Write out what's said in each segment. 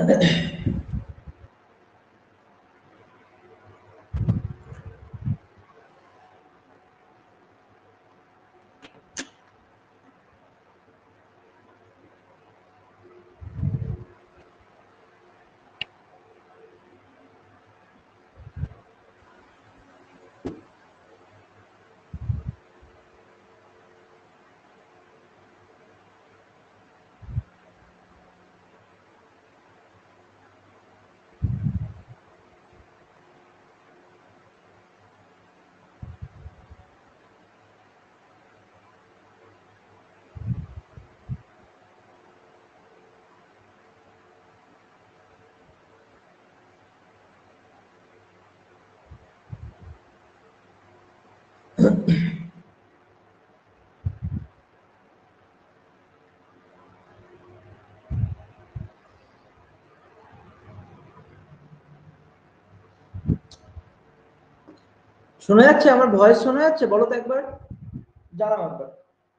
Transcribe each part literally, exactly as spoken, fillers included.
শোনা যাচ্ছে? আমার ভয়েস শোনা যাচ্ছে? বলো তো একবার, জানাও একবার।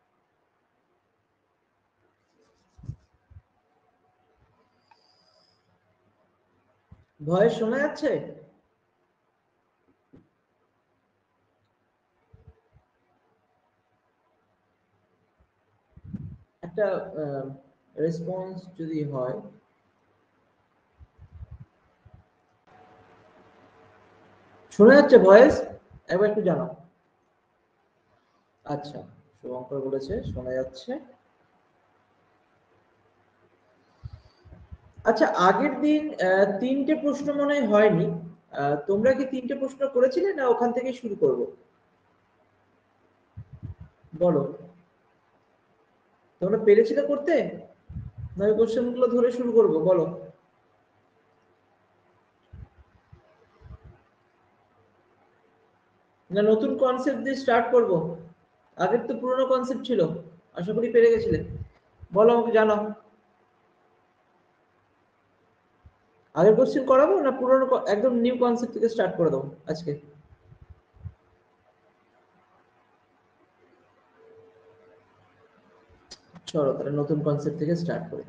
ভয়েস শোনা যাচ্ছে? একটা রেসপন্স যদি হয়। শোনা যাচ্ছে ভয়েস? একবার একটু জানাও। আচ্ছা, শুভঙ্কর বলেছে শোনা যাচ্ছে। আচ্ছা, আগের দিন তিনটে প্রশ্ন মনে হয়নি। তোমরা কি তিনটে প্রশ্ন করেছিলে, না ওখান থেকে শুরু করব? বলো, তোমরা পেরেছিলে করতে, না ওই কোশ্চেনগুলো ধরে শুরু করব? বলো। না নতুন কনসেপ্ট দিয়ে স্টার্ট করব? আগের তো পুরনো কনসেপ্ট ছিল, আশা করি পেরে গেছিলে। বলো আমাকে, জানাও। আগের কোশ্চেন করাবো, না পুরনো একদম নিউ কনসেপ্ট থেকে স্টার্ট করে দেবো আজকে? চলো তাহলে নতুন কনসেপ্ট থেকে স্টার্ট করি।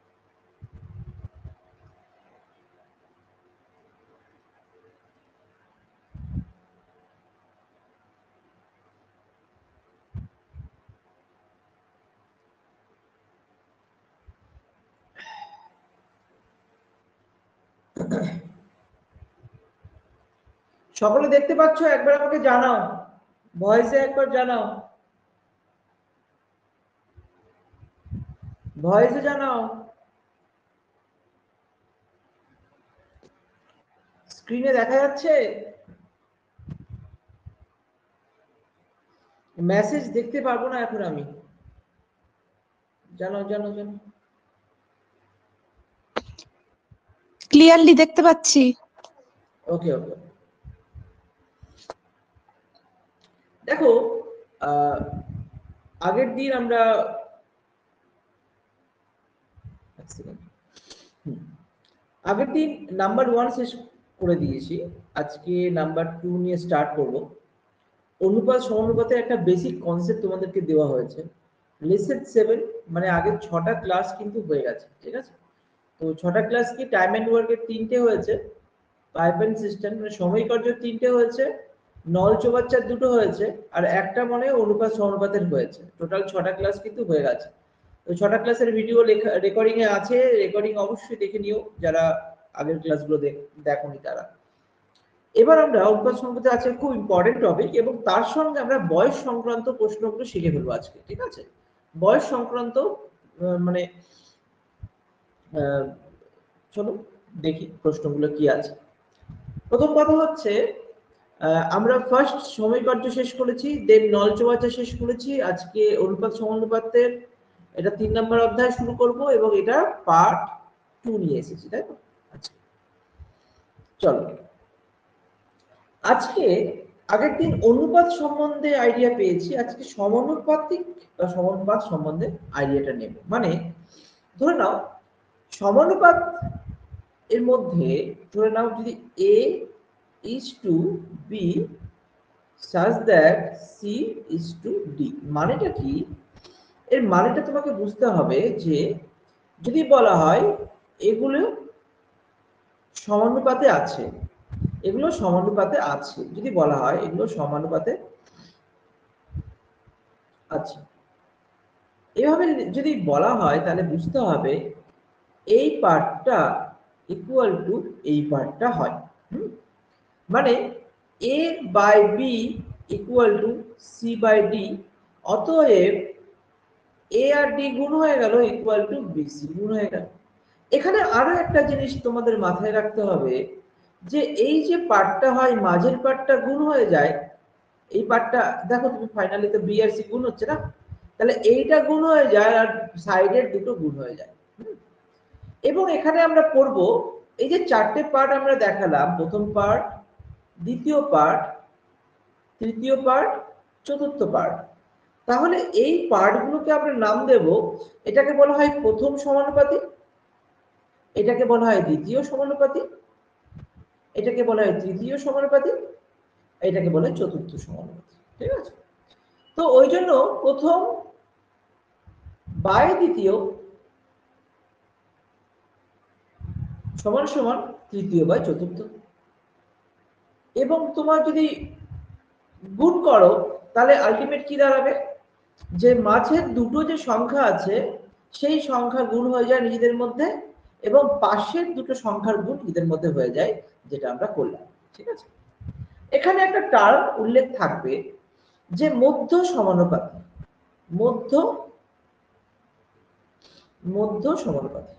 সকলে দেখতে পাচ্ছ? একবার আমাকে জানাও, ভয়েসে একবার জানাও, ভয়েসে জানাও। স্ক্রিনে দেখা যাচ্ছে? মেসেজ দেখতে পারবো না এখন আমি। জানাও জানাও জানাও। ক্লিয়ারলি দেখতে পাচ্ছি। ওকে ওকে। দেখো, আগের দিন আমরা আগের দিন নাম্বার ওয়ান শেষ করে দিয়েছি, আজকে নাম্বার টু নিয়ে স্টার্ট করব। অনুপাত সমানুপাতের একটা বেসিক কনসেপ্ট তোমাদেরকে দেওয়া হয়েছে। লেসন সেভেন মানে আগের ছটা ক্লাস কিন্তু হয়ে গেছে, ঠিক আছে? তো ছটা ক্লাস কি টাইম এন্ড ওয়ার্কের তিনটে হয়েছে, পাইপ এন্ড সিস্টেম মানে সমীকর্য তিনটে হয়েছে, নল চৌবাচ্চার দুটো হয়েছে, আর একটা মনে অনুপাত সমানুপাতের হয়েছে। টোটাল ছটা ক্লাস কিন্তু হয়ে গেছে। তো ছটা ক্লাসের ভিডিও রেকর্ডিং এ আছে, রেকর্ডিং অবশ্যই দেখে নিও যারা আগের ক্লাসগুলো দেখোনি তারা। এবার আমরা অনুপাত সমানুপাতে আছে খুব ইম্পর্টেন্ট টপিক, এবং তার সঙ্গে আমরা বয়স সংক্রান্ত প্রশ্নগুলো শিখে ফেলবো আজকে, ঠিক আছে? বয়স সংক্রান্ত মানে চলো দেখি প্রশ্নগুলো কি আছে। প্রথম কথা হচ্ছে, আমরা ফার্স্ট সমীকর্য শেষ করেছি, দেন নল চৌবাচ্চা শেষ করেছি, আজকে অনুপাত সমানুপাতের এটা তিন নম্বর অধ্যায় শুরু করব, এবং এটা পার্ট টু নিয়ে এসেছি, তাই তো? আচ্ছা চলো, আজকে আগের দিন অনুপাত সম্বন্ধে আইডিয়া পেয়েছি, আজকে সমানুপাতিক বা সমানুপাত সম্বন্ধে আইডিয়াটা নেব। মানে ধরে নাও সমানুপাত এর মধ্যে ধরে নাও যদি a is to b such that c is to d, মানেটা কি? এর মানেটা তোমাকে বুঝতে হবে যে যদি বলা হয় এগুলো সমানুপাতে আছে, এগুলো সমানুপাতে আছে যদি বলা হয় এগুলো সমানুপাতে আছে, এভাবে যদি বলা হয় তাহলে বুঝতে হবে এই পার্টটা ইকুয়াল টু এই পার্টটা হয়। মানে A by B equal to C by D, অতএব এ আর ডি গুণ হয়ে গেল ইকুয়াল টু বিসি গুণ হয়ে গেল। এখানে আরো একটা জিনিস তোমাদের মাথায় রাখতে হবে যে এই যে পার্টটা হয় মাঝের পার্টটা গুণ হয়ে যায়, এই পার্টটা দেখো তুমি ফাইনালি তো বি আর সি গুণ হচ্ছে না, তাহলে এইটা গুণ হয়ে যায় আর সাইডের দুটো গুণ হয়ে যায়। এবং এখানে আমরা পড়ব এই যে চারটে পার্ট আমরা দেখালাম, প্রথম পার্ট, দ্বিতীয় পার্ট, তৃতীয় পার্ট, চতুর্থ পার্ট। তাহলে এই পার্টগুলোকে আমরা নাম দেব, এটাকে বলা হয় প্রথম সমানুপাতি, এটাকে বলা হয় দ্বিতীয় সমানুপাতি, এটাকে বলা হয় তৃতীয় সমানুপাতি, এটাকে বলা হয় চতুর্থ সমানুপাতি। ঠিক আছে? তো ওই জন্য প্রথম বাই দ্বিতীয় সমান সমান তৃতীয় বাই চতুর্থ। এবং তোমার যদি গুণ করো তাহলে আলটিমেট কি দাঁড়াবে, যে মাঝের দুটো যে সংখ্যা আছে সেই সংখ্যা গুণ হয়ে যায় নিজেদের মধ্যে, এবং পাশের দুটো সংখ্যার গুণ নিজেদের মধ্যে হয়ে যায়, যেটা আমরা করলাম। ঠিক আছে? এখানে একটা টার্ম উল্লেখ থাকবে যে মধ্য সমানুপাতি, মধ্য মধ্য সমানুপাতি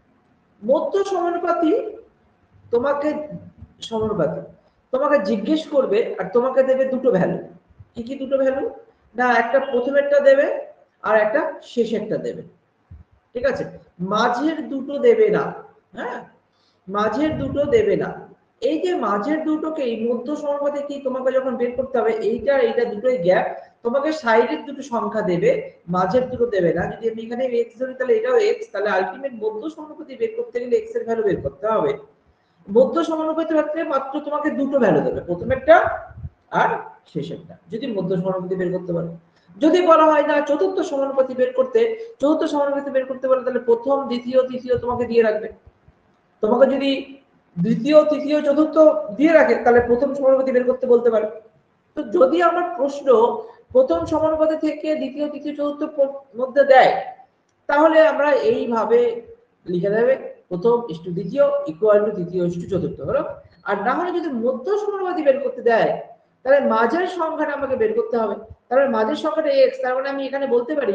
মধ্য সমানুপাতি তোমাকে সমানুপাতি তোমাকে জিজ্ঞেস করবে আর তোমাকে দেবে দুটো ভ্যালু। কি কি দুটো ভ্যালু? না, একটা প্রথমেরটা দেবে আর একটা শেষেরটা দেবে। ঠিক আছে? মাঝের দুটো দেবে না। হ্যাঁ, মাঝের দুটো দেবে না। এই যে মাঝের দুটোকে এই মধ্য সমানুপাতে কি তোমাকে যখন বের করতে হবে, এইটা এইটা দুটোই গ্যাপ, তোমাকে সাইডের দুটো সংখ্যা দেবে, মাঝের দুটো দেবে না। যদি আমি এখানে x ধরি তাহলে এটাও x, তাহলে আলটিমেট মধ্য সমানুপাতি বের করতে গেলে x এর ভ্যালু বের করতে হবে। মধ্য সমানুপাতির ক্ষেত্রে মাত্র তোমাকে দুটো ভ্যালু দেবে, প্রথমেরটা আর শেষেরটা, যদি মধ্য সমানুপাতি বের করতে পারো। যদি বলা হয় না চতুর্থ সমানুপাতি বের করতে, চতুর্থ সমানুপাতি বের করতে পারো, তাহলে প্রথম দ্বিতীয় তৃতীয় তোমাকে দিয়ে রাখবে। তোমাকে যদি দ্বিতীয় তৃতীয় চতুর্থ দিয়ে রাখে তাহলে প্রথম সমানুপাতি বের করতে বলতে পারে। তো যদি আমার প্রশ্ন প্রথম সমানুপাতি থেকে দ্বিতীয় তৃতীয় চতুর্থ মধ্যে দেয়, তাহলে আমরা এইভাবে লিখে দেবে, প্রথম ইস্টু দ্বিতীয় ইকুয়াল টু তৃতীয় ইস্টু চতুর্থ হলো। আর না হলে যদি মধ্য সমানুপাতি বের করতে দেয় তাহলে মাঝের সংখ্যাটা আমাকে বের করতে হবে। তাহলে মাঝের সংখ্যাটা x, তার মানে আমি এখানে বলতে পারি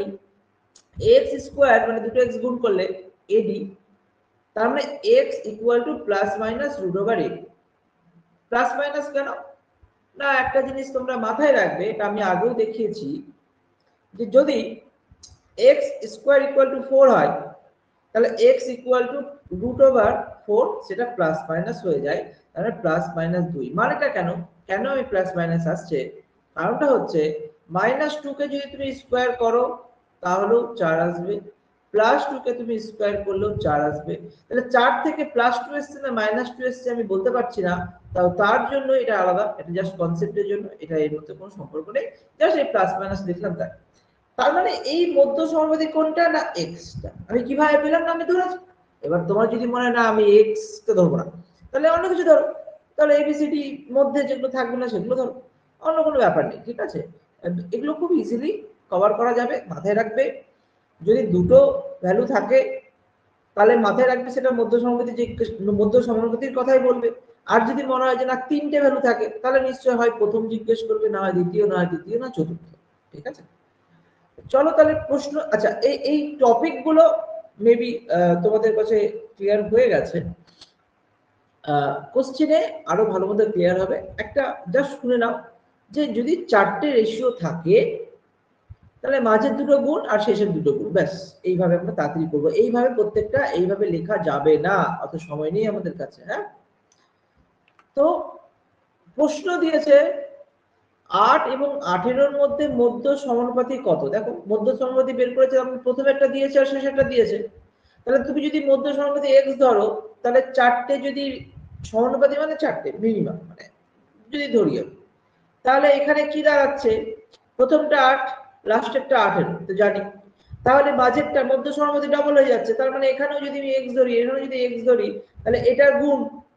x স্কয়ার মানে দুটো x গুণ করলে ad, তার মানে x equal to plus minus root over a। Plus minus কেন? না, একটা জিনিস তোমরা মাথায় রাখবে, এটা আমি আগেও দেখিয়েছি, যে যদি x square equal to four হয় তাহলে x equal to root over four, সেটা প্লাস মাইনাস হয়ে যায়, তাহলে প্লাস মাইনাস দুই। মানেটা কেন কেন আমি প্লাস মাইনাস আসছে, কারণটা হচ্ছে মাইনাস টু কে যদি তুমি স্কয়ার করো তাহলেও চার আসবে, প্লাস টু কে তুমি স্কয়ার করলেও চার আসবে। তাহলে চার থেকে প্লাস টু এসছে না মাইনাস টু এসছে আমি বলতে পারছি না, তাও তার জন্য এটা আলাদা, এটা জাস্ট কনসেপ্টের জন্য, এটা এর মধ্যে কোনো সম্পর্ক নেই, জাস্ট এই প্লাস মাইনাস লিখলাম তাই। তার মানে এই মধ্য সমানুপাতি কোনটা? না এক্সটা। আমি কিভাবে পেলাম? না আমি ধরেছি। এবার তোমার যদি মনে হয় না আমি এক্স কে ধরবো না, তাহলে অন্য কিছু ধরো, তাহলে এবিসিডি মধ্যে যেগুলো থাকবে না সেগুলো ধরো, অন্য কোনো ব্যাপার নেই। ঠিক আছে? এগুলো খুব ইজিলি কভার করা যাবে। মাথায় রাখবে যদি দুটো ভ্যালু থাকে তাহলে মাথায় রাখবে সেটা মধ্য সমানুপাতি, যে মধ্য সমানুপাতির কথাই বলবে। আর যদি মনে হয় যে না তিনটে ভ্যালু থাকে তাহলে নিশ্চয় হয় প্রথম জিজ্ঞেস করবে, না হয় দ্বিতীয়, না হয় তৃতীয়, না চতুর্থ। ঠিক আছে? চলো তাহলে প্রশ্ন, আচ্ছা এই এই টপিক গুলো মেবি তোমাদের কাছে ক্লিয়ার হয়ে গেছে। কোশ্চেনে আরো ভালো মতো ক্লিয়ার হবে। একটা জাস্ট শুনে নাও যে যদি চারটে রেশিও থাকে তাহলে মাঝের দুটো গুণ আর শেষের দুটো গুণ, ব্যাস এইভাবে আমরা তাড়াতাড়ি করবো। এইভাবে প্রত্যেকটা এইভাবে লেখা যাবে না, অত সময় নেই আমাদের কাছে। হ্যাঁ, তো প্রশ্ন দিয়েছে আট এবং আঠেরোর মধ্যে মধ্য সমানুপাতি কত। দেখো মধ্য সমানুপাতি বের করেছে, আমি প্রথমে একটা দিয়েছে আর শেষে একটা দিয়েছে। তাহলে তুমি যদি মধ্য সমানুপাতি x ধরো তাহলে চারটে যদি সমানুপাতি মানে চারটে মিনিমাম মানে যদি ধরি, তাহলে এখানে কি দাঁড়াচ্ছে, প্রথমটা আট, লাস্টেরটা আঠেরো তো জানি, তাহলে বাজেটটা মধ্য সমানুপাতি ডবল হয়ে যাচ্ছে। তার মানে এখানেও যদি আমি x ধরি, এখানেও যদি x ধরি, তাহলে এটার গুণ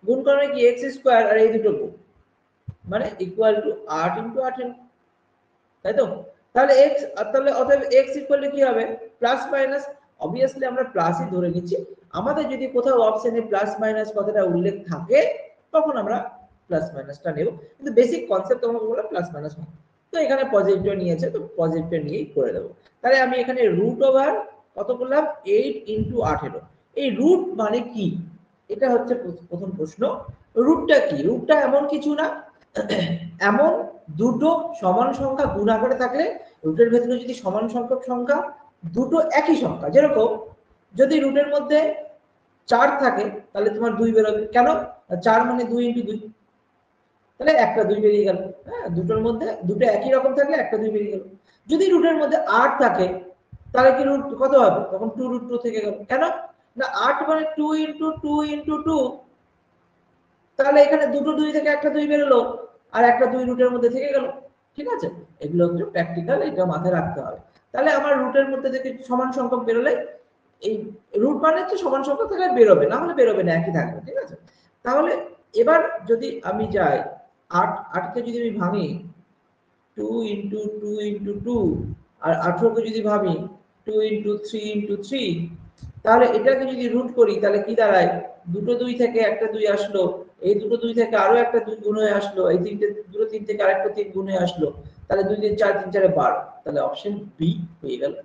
গুণ করা মানে কি এক্স স্কোয়ার আর এই দুটো গুণ মানে ইকুয়াল টু আট ইন্টু আঠেরো, তাই তো? তাহলে এক্স তাহলে অতএব এক্স ইকুয়াল টু কি হবে প্লাস মাইনাস, অবভিয়াসলি আমরা প্লাসই ধরে নিচ্ছি। আমাদের যদি কোথাও অপশনে প্লাস মাইনাস কথাটা উল্লেখ থাকে তখন আমরা প্লাস মাইনাসটা নেব, কিন্তু বেসিক কনসেপ্ট তোমাকে বললাম প্লাস মাইনাস হয়। তো এখানে পজিটিভটা নিয়েছে তো পজিটিভটা নিয়েই করে দেবো। তাহলে আমি এখানে রুট ওভার কত করলাম এইট ইন্টু আঠেরো। এই রুট মানে কি, এটা হচ্ছে প্রথম প্রশ্ন। রুটটা কি? রুটটা এমন কিছু না, এমন দুটো সমান সংখ্যা গুণ আকারে থাকলে রুটের ভেতরে যদি সমান সংখ্যক সংখ্যা দুটো একই সংখ্যা, যেরকম যদি রুটের মধ্যে চার থাকে তাহলে তোমার দুই বেরোবে, কেন? চার মানে দুই ইন্টু দুই, তাহলে একটা দুই বেরিয়ে গেল। হ্যাঁ, দুটোর মধ্যে দুটো একই রকম থাকলে একটা দুই বেরিয়ে গেল। যদি রুটের মধ্যে আট থাকে তাহলে কি রুট কত হবে? তখন টু রুট টু থেকে গেল, কেন না আট মানে two into two into two, তাহলে এখানে দুটো দুই থেকে একটা দুই বেরোলো আর একটা দুই রুটের মধ্যে থেকে গেল। ঠিক আছে, এগুলো হচ্ছে প্র্যাকটিক্যাল, এটা মাথায় রাখতে হবে। তাহলে আমার রুটের মধ্যে থেকে সমান সংখ্যক বেরোলে এই রুট মানে হচ্ছে সমান সংখ্যক থাকলে বেরোবে, না হলে বেরোবে না, একই থাকবে। ঠিক আছে, তাহলে এবার যদি আমি যাই আট, আটকে যদি আমি ভাঙি two into two into two আর আঠারোকে যদি ভাবি two into three into three, তাহলে এটাকে যদি রুট করি তাহলে কি দাঁড়ায় দুটো দুই থেকে একটা দুই আসলো, এই দুটো দুই থেকে আরো একটা দুই গুণ হয়ে আসলো, এই তিনটে দুটো তিন থেকে আরেকটা তিন গুণ হয়ে আসলো, তাহলে দুই তিন চার তিন চারে বারো, তাহলে অপশন বি হয়ে গেল।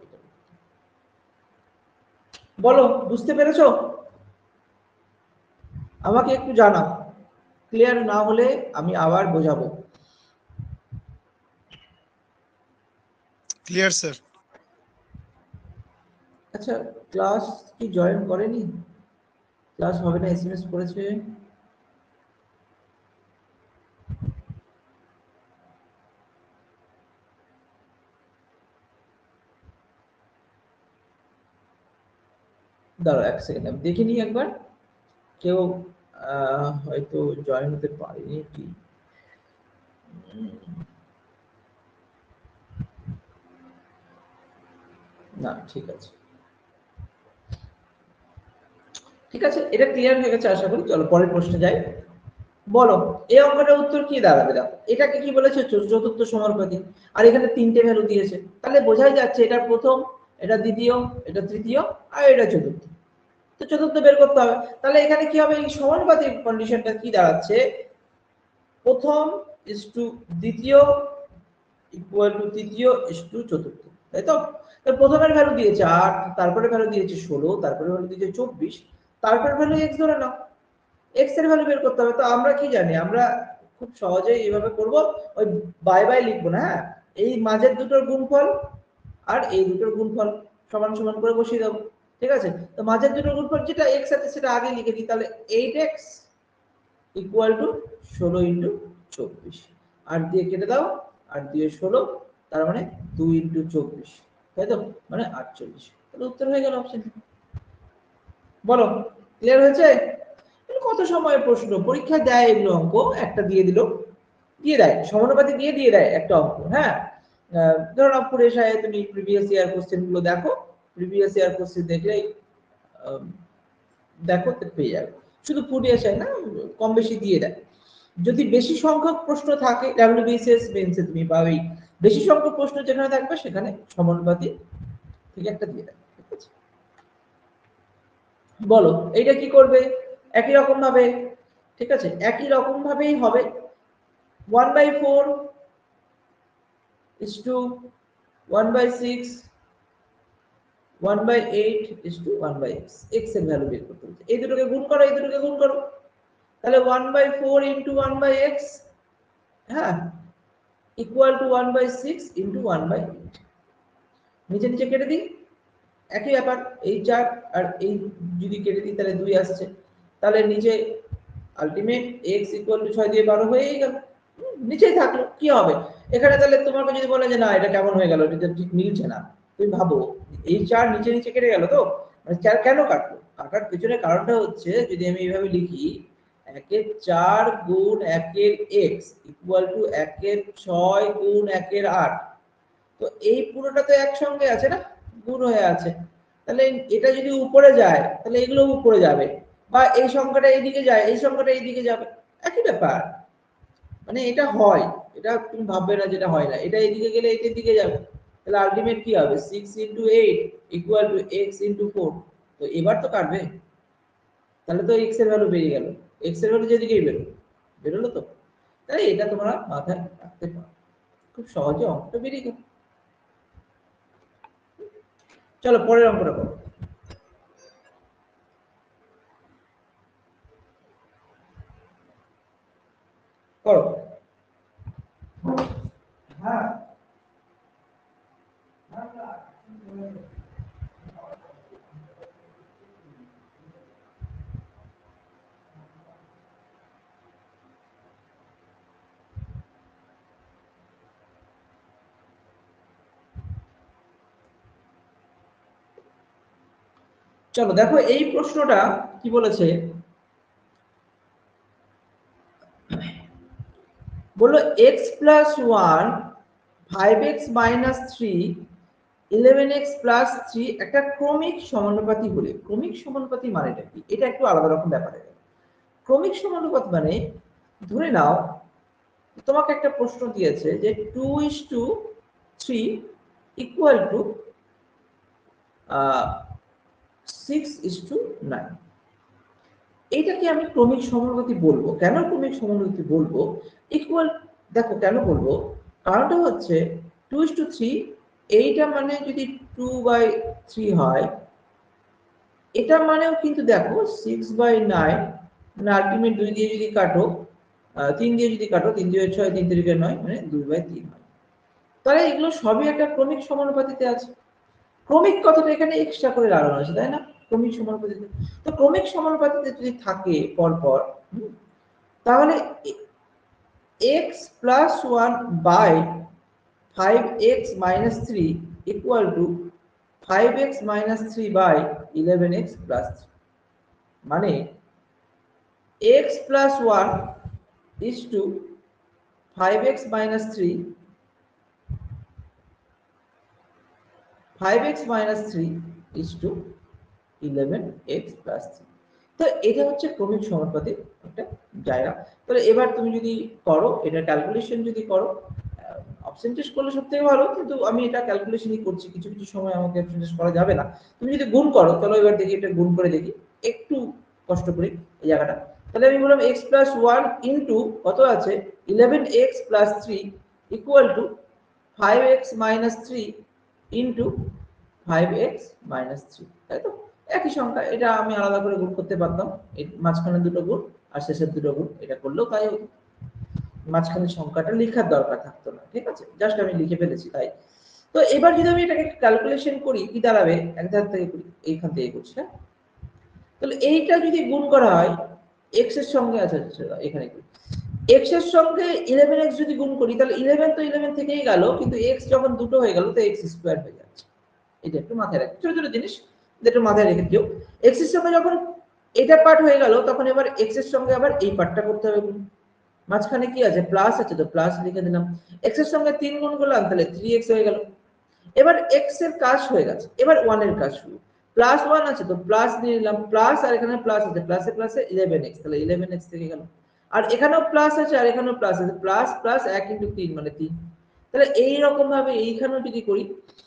বলো বুঝতে পেরেছো? আমাকে একটু জানাও, ক্লিয়ার না হলে আমি আবার বোঝাবো। Clear sir. আচ্ছা, ক্লাস কি জয়েন করেনি? ক্লাস হবে না এসএমএস করেছে। দাঁড়াও এক সেকেন্ড আমি দেখে নিই একবার, কেউ হয়তো জয়েন হতে পারেনি কি। না ঠিক আছে, ঠিক আছে, এটা ক্লিয়ার হয়ে গেছে আশা করি। চলো পরের প্রশ্নে যাই। বলো এই অঙ্কটার উত্তর কি দাঁড়াবে? দেখো এটাকে কি বলেছে চতুর্থ সমানুপাতি, আর এখানে তিনটে ভ্যালু দিয়েছে, তাহলে বোঝাই যাচ্ছে এটা প্রথম, এটা দ্বিতীয়, এটা তৃতীয় আর এটা চতুর্থ। তো চতুর্থ বের করতে হবে, তাহলে এখানে কি হবে এই সমানুপাতিক কন্ডিশনটা কি দাঁড়াচ্ছে প্রথম ইস টু দ্বিতীয় ইকুয়াল টু তৃতীয় ইস টু চতুর্থ, তাই তো? প্রথমের ভ্যালু দিয়েছে আট, তারপরে ভ্যালু দিয়েছে ষোলো, তারপরে ভ্যালু দিয়েছে চব্বিশ, তারপরে ভ্যালু এক্স ধরে নাও, এক্স এর ভ্যালু বের করতে হবে। তো আমরা কি জানি, আমরা খুব সহজেই এইভাবে করব, ওই বাই বাই লিখবো না, হ্যাঁ এই মাঝের দুটোর গুণফল আর এই দুটোর গুণফল সমান সমান করে বসিয়ে দেবো। ঠিক আছে, তো মাঝের দুটোর গুণফল যেটা এক্স আছে সেটা আগে লিখে দিই, তাহলে এইট এক্স ইকুয়াল টু ষোলো ইন্টু চব্বিশ, আট দিয়ে কেটে দাও, আট দিয়ে ষোলো, তার মানে দুই ইন্টু চব্বিশ, তাই তো? মানে আটচল্লিশ। তাহলে উত্তর হয়ে গেল অপশন। বলো ক্লিয়ার হয়েছে? কত সময়ের প্রশ্ন, পরীক্ষা দেয় এগুলো অঙ্ক, একটা দিয়ে দিল, দিয়ে দেয় সমানুপাতি দিয়ে দিয়ে দেয় একটা অঙ্ক। হ্যাঁ, ধরো পুরে সাহেব তুমি প্রিভিয়াস ইয়ার কোশ্চেন গুলো দেখো, প্রিভিয়াস ইয়ার কোশ্চেন দেখলেই দেখো পেয়ে যাবে। শুধু প্রিভিয়াস ইয়ার না, কম বেশি দিয়ে দেয়। যদি বেশি সংখ্যক প্রশ্ন থাকে ডাব্লিউবিসিএস মেন্সে তুমি পাবেই, বেশি সংখ্যক প্রশ্ন যেখানে থাকবে সেখানে সমানুপাতি থেকে একটা দিয়ে দেয়। ঠিক আছে, বলো এইটা কি করবে? একই রকম ভাবে, ঠিক আছে, একই রকম ভাবেই হবে। One by four is to one by six, one by eight is to one by x, x এর ভ্যালু বের করতে হবে। এই দুটোকে গুণ করো, এই দুটোকে গুণ করো, তাহলে one by four into one by x, হ্যাঁ, equal to one by six into one by eight। নিচে নিচে কেটে দিই, একই ব্যাপার, এই চার আর এই যদি কেটে দিই তাহলে দুই আসছে, তাহলে নিচে আলটিমেট x ইকুয়াল টু ছয় দিয়ে বারো হয়েই গেল, নিচেই থাকলো। কি হবে এখানে? তাহলে তোমাকে যদি বলে যে না এটা কেমন হয়ে গেল, এটা ঠিক মিলছে না, তুমি ভাবো এই চার নিচে নিচে কেটে গেল, তো মানে চার কেন কাটলো? কাটার পেছনে কারণটা হচ্ছে যদি আমি এইভাবে লিখি একের চার গুণ একের এক্স ইকুয়াল টু একের ছয় গুণ একের আট, তো এই পুরোটা তো একসঙ্গে আছে না, গুণ হয়ে আছে, তাহলে এটা যদি উপরে যায় তাহলে এগুলো উপরে যাবে, বা এই সংখ্যাটা এইদিকে যায়, এই সংখ্যাটা এইদিকে যাবে, একই ব্যাপার। মানে এটা হয়, এটা তুমি ভাববে না যেটা হয় না, এটা এইদিকে গেলে এইটার দিকে যাবে, তাহলে আলটিমেট কি হবে six into eight equal to x into four. তো এবার তো কাটবে, তাহলে তো এক্স এর ভ্যালু বেরিয়ে গেল, এক্স এর ভ্যালু যেদিকেই বেরো বেরোলো তো। তাই এটা তোমরা মাথায় রাখতে পারো, খুব সহজে অঙ্কটা বেরিয়ে গেল। চলো পরের অঙ্কটা করো। করো। হ্যাঁ চলো দেখো এই প্রশ্নটা কি বলেছে, বললো x plus one five x minus three eleven x plus three একটা ক্রমিক সমানুপাতি হলে, ক্রমিক সমানুপাতি মানেটা কি, এটা একটু আলাদা রকম ব্যাপার। ক্রমিক সমানুপাত মানে ধরে নাও তোমাকে একটা প্রশ্ন দিয়েছে যে two is to three equal to six is to nine. এইটাকে আমি ক্রমিক সমানুপাতি বলবো। কেন ক্রমিক সমানুপাতি বলবো? ইকুয়াল, দেখো কেন বলবো, কারণটা হচ্ছে টু ইস টু থ্রি, এইটা মানে যদি টু বাই থ্রি হয়, এটা মানেও কিন্তু দেখো সিক্স বাই নাইন, মানে আলটিমেট দুই দিয়ে যদি কাটো, তিন দিয়ে যদি কাটো, তিন দিয়ে ছয়, তিন তিরিকে নয়, মানে দুই বাই তিন হয়। তাহলে এগুলো সবই একটা ক্রমিক সমানুপাতিতে আছে। ক্রমিক কথাটা এখানে এক্সট্রা করে লাগানো আছে, তাই না? ক্রমিক সমানুপাতিতে, তো ক্রমিক সমানুপাতিতে যদি থাকে পরপর, তাহলে x plus one by five x minus three equal to five x minus three by eleven x plus three, মানে x plus one is to five x minus three, five x minus three is to eleven x plus three। তো এটা হচ্ছে ক্রমিক সমানুপাতির একটা জায়গা। তাহলে এবার তুমি যদি করো, এটা ক্যালকুলেশন যদি করো, অপশন টেস্ট করলে সবথেকে ভালো, কিন্তু আমি এটা ক্যালকুলেশনই করছি, কিছু কিছু সময় আমাকে অপশন টেস্ট করা যাবে না। তুমি যদি গুণ করো, চলো এবার দেখি এটা গুণ করে দেখি একটু কষ্ট করে এই জায়গাটা। তাহলে আমি বললাম x প্লাস ওয়ান ইন্টু কত আছে eleven x plus three equal to five x minus three into five x minus three, তাই তো? একই সংখ্যা, এটা আমি আলাদা করে গুণ করতে পারতাম, মাঝখানে দুটো গুণ আর শেষের দুটো গুণ, এটা করলেও তাই হতো, মাঝখানে সংখ্যাটা লেখার দরকার থাকতো না, ঠিক আছে? জাস্ট আমি লিখে ফেলেছি তাই। তো এবার যদি আমি এটাকে ক্যালকুলেশন করি, কি দাঁড়াবে, এক ধার থেকে করি, এইখান থেকে করছি, হ্যাঁ? তাহলে এইটা যদি গুণ করা হয় এক্স এর সঙ্গে, আচ্ছা আচ্ছা এখানে এক্স এর সঙ্গে ইলেভেন এক্স যদি গুণ করি, তাহলে ইলেভেন তো ইলেভেন থেকেই গেল, কিন্তু এক্স যখন দুটো হয়ে গেল তো এক্স স্কোয়ার হয়ে যাচ্ছে। এটা একটু মাথায় রাখি, ছোট ছোট জিনিস একটু মাথায় রেখে দিও। এক্স এর সঙ্গে যখন এটা পার্ট হয়ে গেল, তখন এবার এক্স এর সঙ্গে আবার এই পার্টটা করতে হবে। মাঝখানে কি আছে, প্লাস আছে, তো প্লাস লিখে দিলাম। এক্স এর সঙ্গে তিন গুণ করলাম, তাহলে থ্রি এক্স হয়ে গেল। এবার এক্স এর কাজ হয়ে গেছে, এবার ওয়ান এর কাজ শুরু। প্লাস ওয়ান আছে তো প্লাস নিয়ে নিলাম, প্লাস আর এখানে প্লাস আছে, প্লাসে প্লাসে ইলেভেন এক্স, তাহলে ইলেভেন এক্স থেকে গেল। আর এখানেও প্লাস আছে আর এখানেও প্লাস আছে, প্লাস প্লাস এক ইন্টু তিন মানে তিন। তাহলে এইরকম ভাবে এইখানেও যদি করি,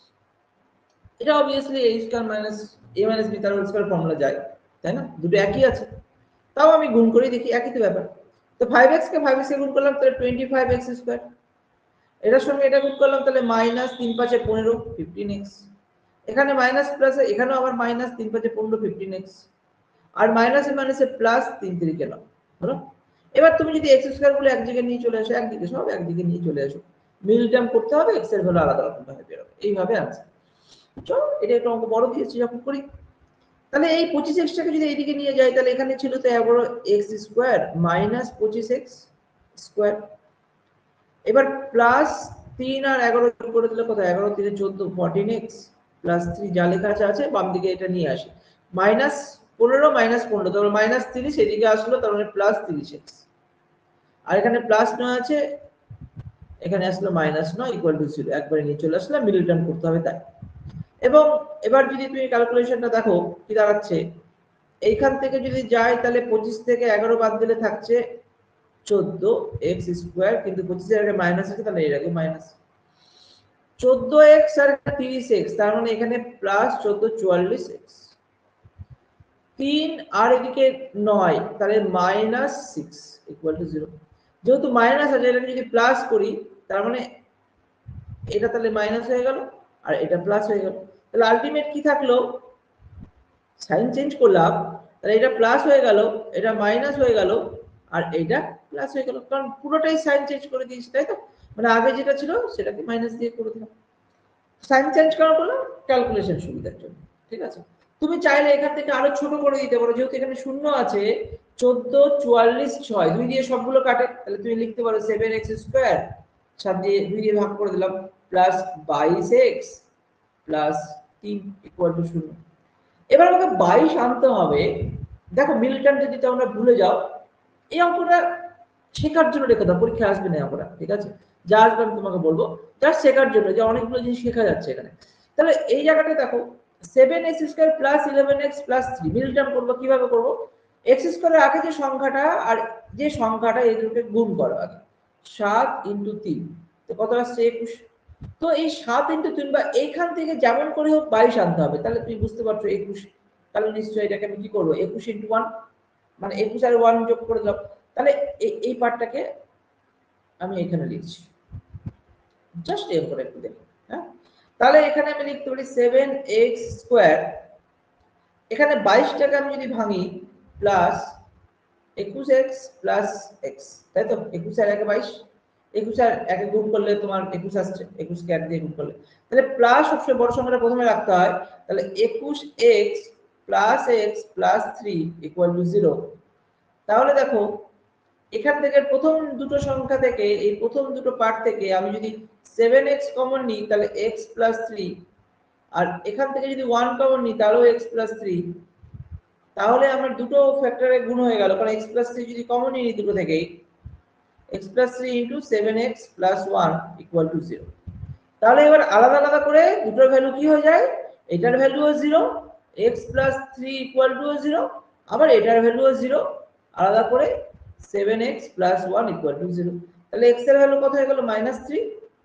এটা obviously a square minus a minus b তার হোল স্কয়ার ফর্মুলা যায়, তাই না? দুটো একই আছে, তাও আমি গুণ করে দেখি, একই তো ব্যাপার। তো ফাইভ এক্স কে ফাইভ এক্স কে গুণ করলাম, তাহলে টোয়েন্টি ফাইভ এক্স স্কয়ার। এটার সঙ্গে এটা গুণ করলাম, তাহলে মাইনাস তিন পাঁচে পনেরো, ফিফটিন এক্স। এখানে মাইনাস প্লাসে এখানেও আবার মাইনাস তিন পাঁচে পনেরো, ফিফটিন এক্স। আর মাইনাসে মাইনাসে প্লাস তিন তিরিকে নয়, হলো? এবার তুমি যদি এক্স স্কয়ার গুলো এক জায়গায় নিয়ে চলে আসো, একদিকে সব একদিকে নিয়ে চলে আসো, মিল টার্ম করতে হবে, এক্স এর ভ্যালু আলাদা রকম ভাবে বের হবে, এইভাবে আনসার। চলো এটা একটু অঙ্ক বড় দিয়েছি যখন করি, তাহলে এই পঁচিশ এক্সটাকে যদি এইদিকে নিয়ে যাই, তাহলে এখানে ছিল তো এগারো এক্স স্কয়ার মাইনাস পঁচিশ এক্স স্কয়ার। এবার প্লাস তিন আর এগারো যোগ করে দিলে কত, এগারো তিনে চোদ্দ, ফোরটিন এক্স প্লাস থ্রি, যা লেখা আছে আছে, বাম দিকে এটা নিয়ে আসে, মাইনাস পনেরো মাইনাস পনেরো, তাহলে মাইনাস তিরিশ, এদিকে আসলো, তার মানে প্লাস তিরিশ এক্স। আর এখানে প্লাস নয় আছে, এখানে আসলো মাইনাস নয় ইকুয়াল টু জিরো, একবারে নিয়ে চলে আসলে মিডল টার্ম করতে হবে তাই। এবং এবার যদি তুমি ক্যালকুলেশনটা দেখো কি দাঁড়াচ্ছে, এইখান থেকে যদি যাই তাহলে পঁচিশ থেকে এগারো বাদ দিলে থাকছে চোদ্দ এক্স স্কোয়ার, কিন্তু পঁচিশের আগে মাইনাস আছে তাহলে এর আগে মাইনাস চোদ্দ এক্স আর তিরিশ এক্স, তার মানে এখানে প্লাস চোদ্দ চুয়াল্লিশ এক্স, তিন আর এদিকে নয় তাহলে minus six equal to zero. যেহেতু মাইনাস আছে এটাকে যদি প্লাস করি তার মানে এটা তাহলে মাইনাস হয়ে গেল আর এটা প্লাস হয়ে গেল, তাহলে আলটিমেট কি থাকলো, সাইন চেঞ্জ করলাম তাহলে এটা প্লাস হয়ে গেল, এটা মাইনাস হয়ে গেল আর এটা প্লাস হয়ে গেল, কারণ পুরোটাই সাইন চেঞ্জ করে দিয়েছি তাই তো, মানে আগে যেটা ছিল সেটাকে মাইনাস দিয়ে করে দিলাম। সাইন চেঞ্জ করা হলো ক্যালকুলেশন সুবিধার জন্য, ঠিক আছে। তুমি চাইলে এখান থেকে আরো ছোট করে দিতে পারো, যেহেতু এখানে শূন্য আছে, চোদ্দ চুয়াল্লিশ ছয় দুই দিয়ে সবগুলো কাটে, তাহলে তুমি লিখতে পারো সেভেন এক্স স্কোয়ার, সাত দিয়ে দুই দিয়ে ভাগ করে দিলাম, প্লাস বাইশ এক্স প্লাস তিন ইকুয়াল টু শূন্য। এবার আমাকে বাইশ আনতে হবে। দেখো মিলটনটা যদি তোমরা ভুলে যাও, এই অঙ্কটা শেখার জন্য রেখে দাও, পরীক্ষা আসবে না অঙ্কটা, ঠিক আছে, যা আসবে আমি তোমাকে বলবো, জাস্ট শেখার জন্য যে অনেকগুলো জিনিস শেখা যাচ্ছে এখানে। তাহলে এই জায়গাটা দেখো seven x square plus eleven x plus three, মিলটন করবো কিভাবে করবো, এক্স স্কোয়ারের আগে যে সংখ্যাটা আর যে সংখ্যাটা এই দুটোকে গুণ করো আগে, সাত ইন্টু তিন, তো কত আসছে একুশ। তো এই সাত ইন্টু তিন বা এইখান থেকে যেমন করে হোক বাইশ আনতে হবে, তাহলে তুমি বুঝতে পারছো একুশ, তাহলে নিশ্চয়ই এটাকে আমি কি করবো একুশ ইন্টু ওয়ান, মানে একুশ আর ওয়ান যোগ করে দিলাম, তাহলে এই পার্টটাকে আমি এখানে লিখছি, জাস্ট এর করে একটু দেখো, হ্যাঁ, তাহলে এখানে আমি লিখতে পারি সেভেন এক্স স্কোয়ার, এখানে বাইশটাকে আমি যদি ভাঙি প্লাস একুশ এক্স প্লাস এক্স, তাই তো, একুশ আর একে বাইশ, একুশ আর একে গুণ করলে তোমার একুশ আসছে, একুশ কে এক দিয়ে গুণ করলে, তাহলে প্লাস সবচেয়ে বড় সংখ্যাটা প্রথমে রাখতে হয়, তাহলে একুশ x plus x plus three equal to zero. তাহলে দেখো এখান থেকে প্রথম দুটো সংখ্যা থেকে এই প্রথম দুটো পার্ট থেকে আমি যদি সেভেন এক্স কমন নিই তাহলে এক্স প্লাস থ্রি, আর এখান থেকে যদি ওয়ান কমন নিই তাহলেও এক্স প্লাস থ্রি, তাহলে আমার দুটো ফ্যাক্টরে গুণ হয়ে গেল, কারণ এক্স প্লাস থ্রি যদি কমন নিই দুটো থেকেই, x plus three into seven x plus one equal to zero. তাহলে এবার আলাদা আলাদা করে দুটোর ভ্যালু কি হয়ে যায়, এটার ভ্যালুও জিরো, x plus three equal to zero, আবার এটার ভ্যালুও জিরো, আলাদা করে seven x plus one equal to zero. তাহলে এক্স এর ভ্যালু কত হয়ে গেল মাইনাস থ্রি,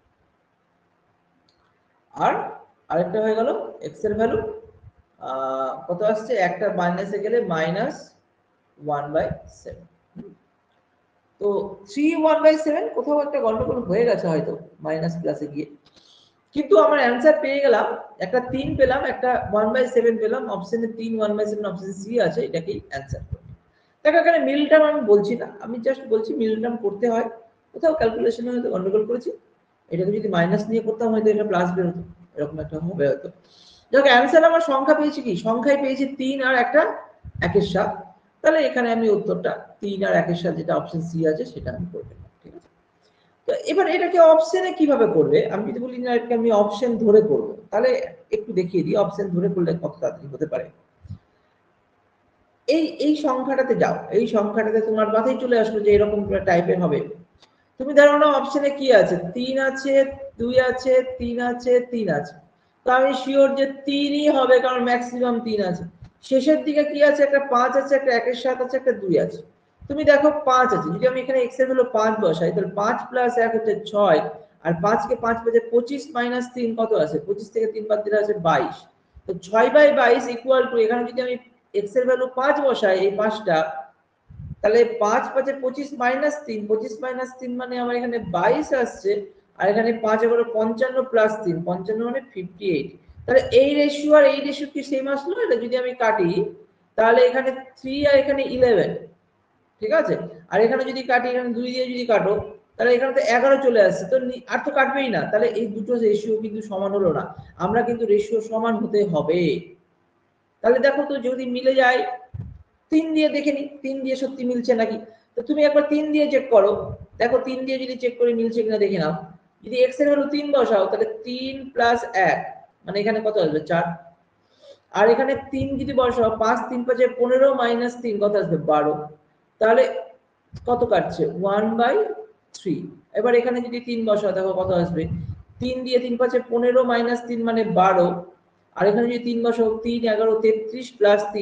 আর আরেকটা হয়ে গেল এক্স এর ভ্যালু কত আসছে, একটা মাইনাসে গেলে মাইনাস ওয়ান বাই সেভেন। তো থ্রি ওয়ান বাই সেভেন কোথাও একটা গন্ডগোল হয়ে গেছে হয়তো মাইনাস প্লাসে গিয়ে, কিন্তু আমার অ্যান্সার পেয়ে গেলাম, একটা তিন পেলাম, একটা ওয়ান বাই সেভেন পেলাম, অপশনে তিন one by seven option C আছে, এটাকেই অ্যান্সার করবে। দেখো এখানে মিল টার্ম আমি বলছি না, আমি জাস্ট বলছি মিল টার্ম করতে হয়, কোথাও ক্যালকুলেশনে হয়তো গন্ডগোল করেছি, এটাকে যদি মাইনাস নিয়ে করতাম হয়তো এটা প্লাস বেরোতো, এরকম একটা হবে হয়তো। দেখো অ্যান্সার আমার সংখ্যা পেয়েছি কি, সংখ্যায় পেয়েছি তিন আর একটা একের সাত, তাহলে এখানে আমি উত্তরটা তিন আর একের সাথে যেটা অপশন সি আছে সেটা আমি করব, ঠিক আছে। তো এবার এটাকে অপশনে কিভাবে করবে, আমি যদি বলি না এটাকে আমি অপশন ধরে করব, তাহলে একটু দেখিয়ে দিই অপশন ধরে করলে কত তাড়াতাড়ি হতে পারে। এই এই সংখ্যাটাতে যাও, এই সংখ্যাটাতে তোমার মাথায় চলে আসলো যে এরকম টাইপের হবে, তুমি ধরো না অপশনে কি আছে, তিন আছে, দুই আছে, তিন আছে, তিন আছে, তো আমি শিওর যে তিনই হবে, কারণ ম্যাক্সিমাম তিন আছে। শেষের দিকে কি আছে, একটা পাঁচ আছে, একটা একের সাত আছে, একটা দুই আছে, তুমি দেখো পাঁচ আছে, যদি আমি এখানে এক্স এর ভ্যালু পাঁচ বসাই তাহলে পাঁচ প্লাস এক হচ্ছে ছয়, আর পাঁচ কে পাঁচ বাজে পঁচিশ মাইনাস তিন কত আছে, পঁচিশ থেকে তিন বাদ দিলে আছে বাইশ, তো ছয় বাই বাইশ ইকুয়াল টু, এখানে যদি আমি এক্স এর ভ্যালু পাঁচ বসাই এই পাঁচটা, তাহলে পাঁচ পাঁচে পঁচিশ মাইনাস তিন, পঁচিশ মাইনাস তিন মানে আমার এখানে বাইশ আসছে, আর এখানে পাঁচ এগারো পঞ্চান্ন প্লাস তিন, পঞ্চান্ন মানে ফিফটি এইট, তাহলে এই রেশিও আর এই রেশিও কি সেম আসলো, এটা যদি আমি কাটি তাহলে এখানে থ্রি আর এখানে ইলেভেন, ঠিক আছে, আর এখানে যদি কাটি, এখানে দুই দিয়ে যদি কাটো তাহলে এখানে তো এগারো চলে আসছে, তো আর তো কাটবেই না, তাহলে এই দুটো রেশিও কিন্তু সমান হলো না, আমরা কিন্তু রেশিও সমান হতে হবে। তাহলে দেখো তো যদি মিলে যায়, তিন দিয়ে দেখে নি তিন দিয়ে সত্যি মিলছে নাকি, তো তুমি একবার তিন দিয়ে চেক করো, দেখো তিন দিয়ে যদি চেক করে মিলছে কিনা দেখে নাও, যদি এক্স এর ভ্যালু তিন বসাও তাহলে তিন প্লাস এক মানে এখানে কত আসবে চার, আর এখানে তিন যদি বসাও পাঁচ তিন পাঁচে পনেরো মাইনাস তিন কত আসবে বারো, তাহলে কত কাটছে ওয়ান বাই থ্রি। এবার এখানে যদি তিন বসাও দেখো কত আসবে, তিন দিয়ে তিন পাঁচে পনেরো মাইনাস তিন মানে বারো, আর এখানে যদি তিন বসাও তিন এগারো তেত্রিশ প্লাস তিন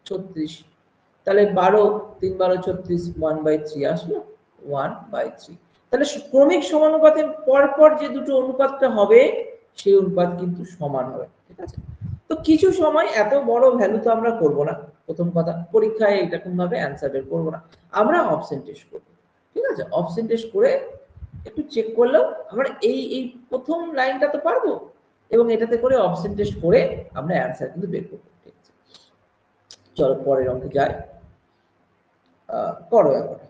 ছত্রিশ, তাহলে বারো তিন বারো ছত্রিশ, ওয়ান বাই থ্রি আসলো, ওয়ান বাই থ্রি। তাহলে ক্রমিক সমানুপাতের পরপর যে দুটো অনুপাতটা হবে সেই অনুপাত কিন্তু সমান হবে, ঠিক আছে। তো কিছু সময় এত বড় ভ্যালু তো আমরা করবো না, প্রথম কথা পরীক্ষায় এরকম ভাবে অ্যান্সার বের করবো না, আমরা অপশন টেস্ট করবো, ঠিক আছে। অপশন টেস্ট করে একটু চেক করলেও আমরা এই এই প্রথম লাইনটা তো পারবো, এবং এটাতে করে অপশন টেস্ট করে আমরা অ্যান্সার কিন্তু বের করবো, ঠিক আছে। চলো পরের অঙ্কে যাই, করো এখন।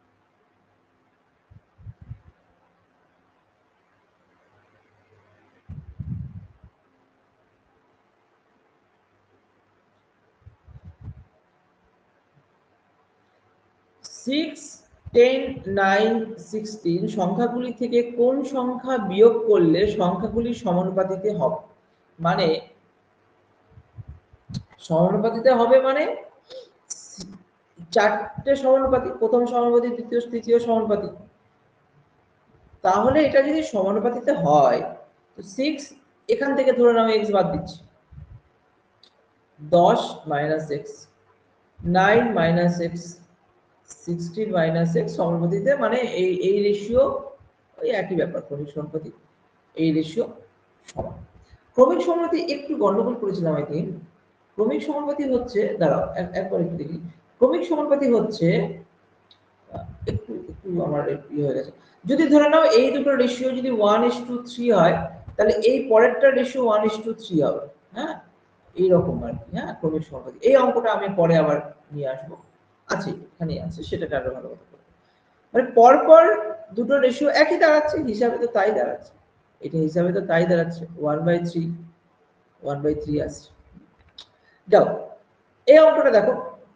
সিক্স টেন নাইন সিক্সটিন সংখ্যাগুলি থেকে কোন সংখ্যা বিয়োগ করলে সংখ্যাগুলি সমানুপাতিতে হবে? মানে সমানুপাতিতে হবে মানে চারটে সমানুপাতি, প্রথম সমানুপাতি, দ্বিতীয় তৃতীয় সমানুপাতি, তাহলে এটা যদি সমানুপাতিতে হয় তো সিক্স এখান থেকে ধরে নাও এক্স বাদ দিচ্ছি, দশ minus x, nine minus x, sixteen minus x সমানুপাতিতে, মানে এই এই রেশিও ওই একই ব্যাপার, ক্রমিক সমানুপাতি এই রেশিও সমান। ক্রমিক সমানুপাতি একটু গন্ডগোল করেছিলাম আই থিঙ্ক। ক্রমিক সমানুপাতি হচ্ছে, দাঁড়াও একবার একটু দেখি, ক্রমিক সমানুপাতি হচ্ছে একটু একটু আমার ইয়ে হয়ে গেছে, যদি ধরে নাও এই দুটো রেশিও যদি ওয়ান ইস টু থ্রি হয় তাহলে এই পরেরটা ratio one is to three হবে, হ্যাঁ এইরকম আর কি। হ্যাঁ ক্রমিক সমানুপাতি, এই অঙ্কটা আমি পরে আবার নিয়ে আসবো, আছে এখানে আছে, সেটাকে আরো ভালো কথা বলবো। মানে পরপর দুটো রেশিও একই দাঁড়াচ্ছে, হিসাবে তো তাই দাঁড়াচ্ছে, এটা হিসাবে তো তাই দাঁড়াচ্ছে, one by three one by three আসছে। যাও এই অঙ্কটা দেখো,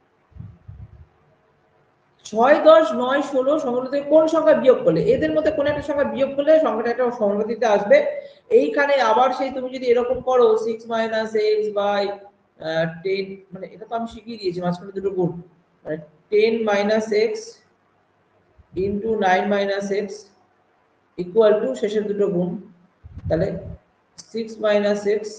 ছয় দশ নয় ষোলো সংখ্যা থেকে কোন সংখ্যা বিয়োগ করলে, এদের মধ্যে কোন একটা সংখ্যা বিয়োগ করলে সংখ্যাটা একটা সমানুপাতিতে আসবে। এইখানে আবার সেই তুমি যদি এরকম করো six minus x by ten, মানে এটা তো আমি শিখিয়ে দিয়েছি, মাঝখানে দুটো গুণ, মানে ten minus x into nine minus x equal to শেষের দুটো গুণ, তাহলে six minus x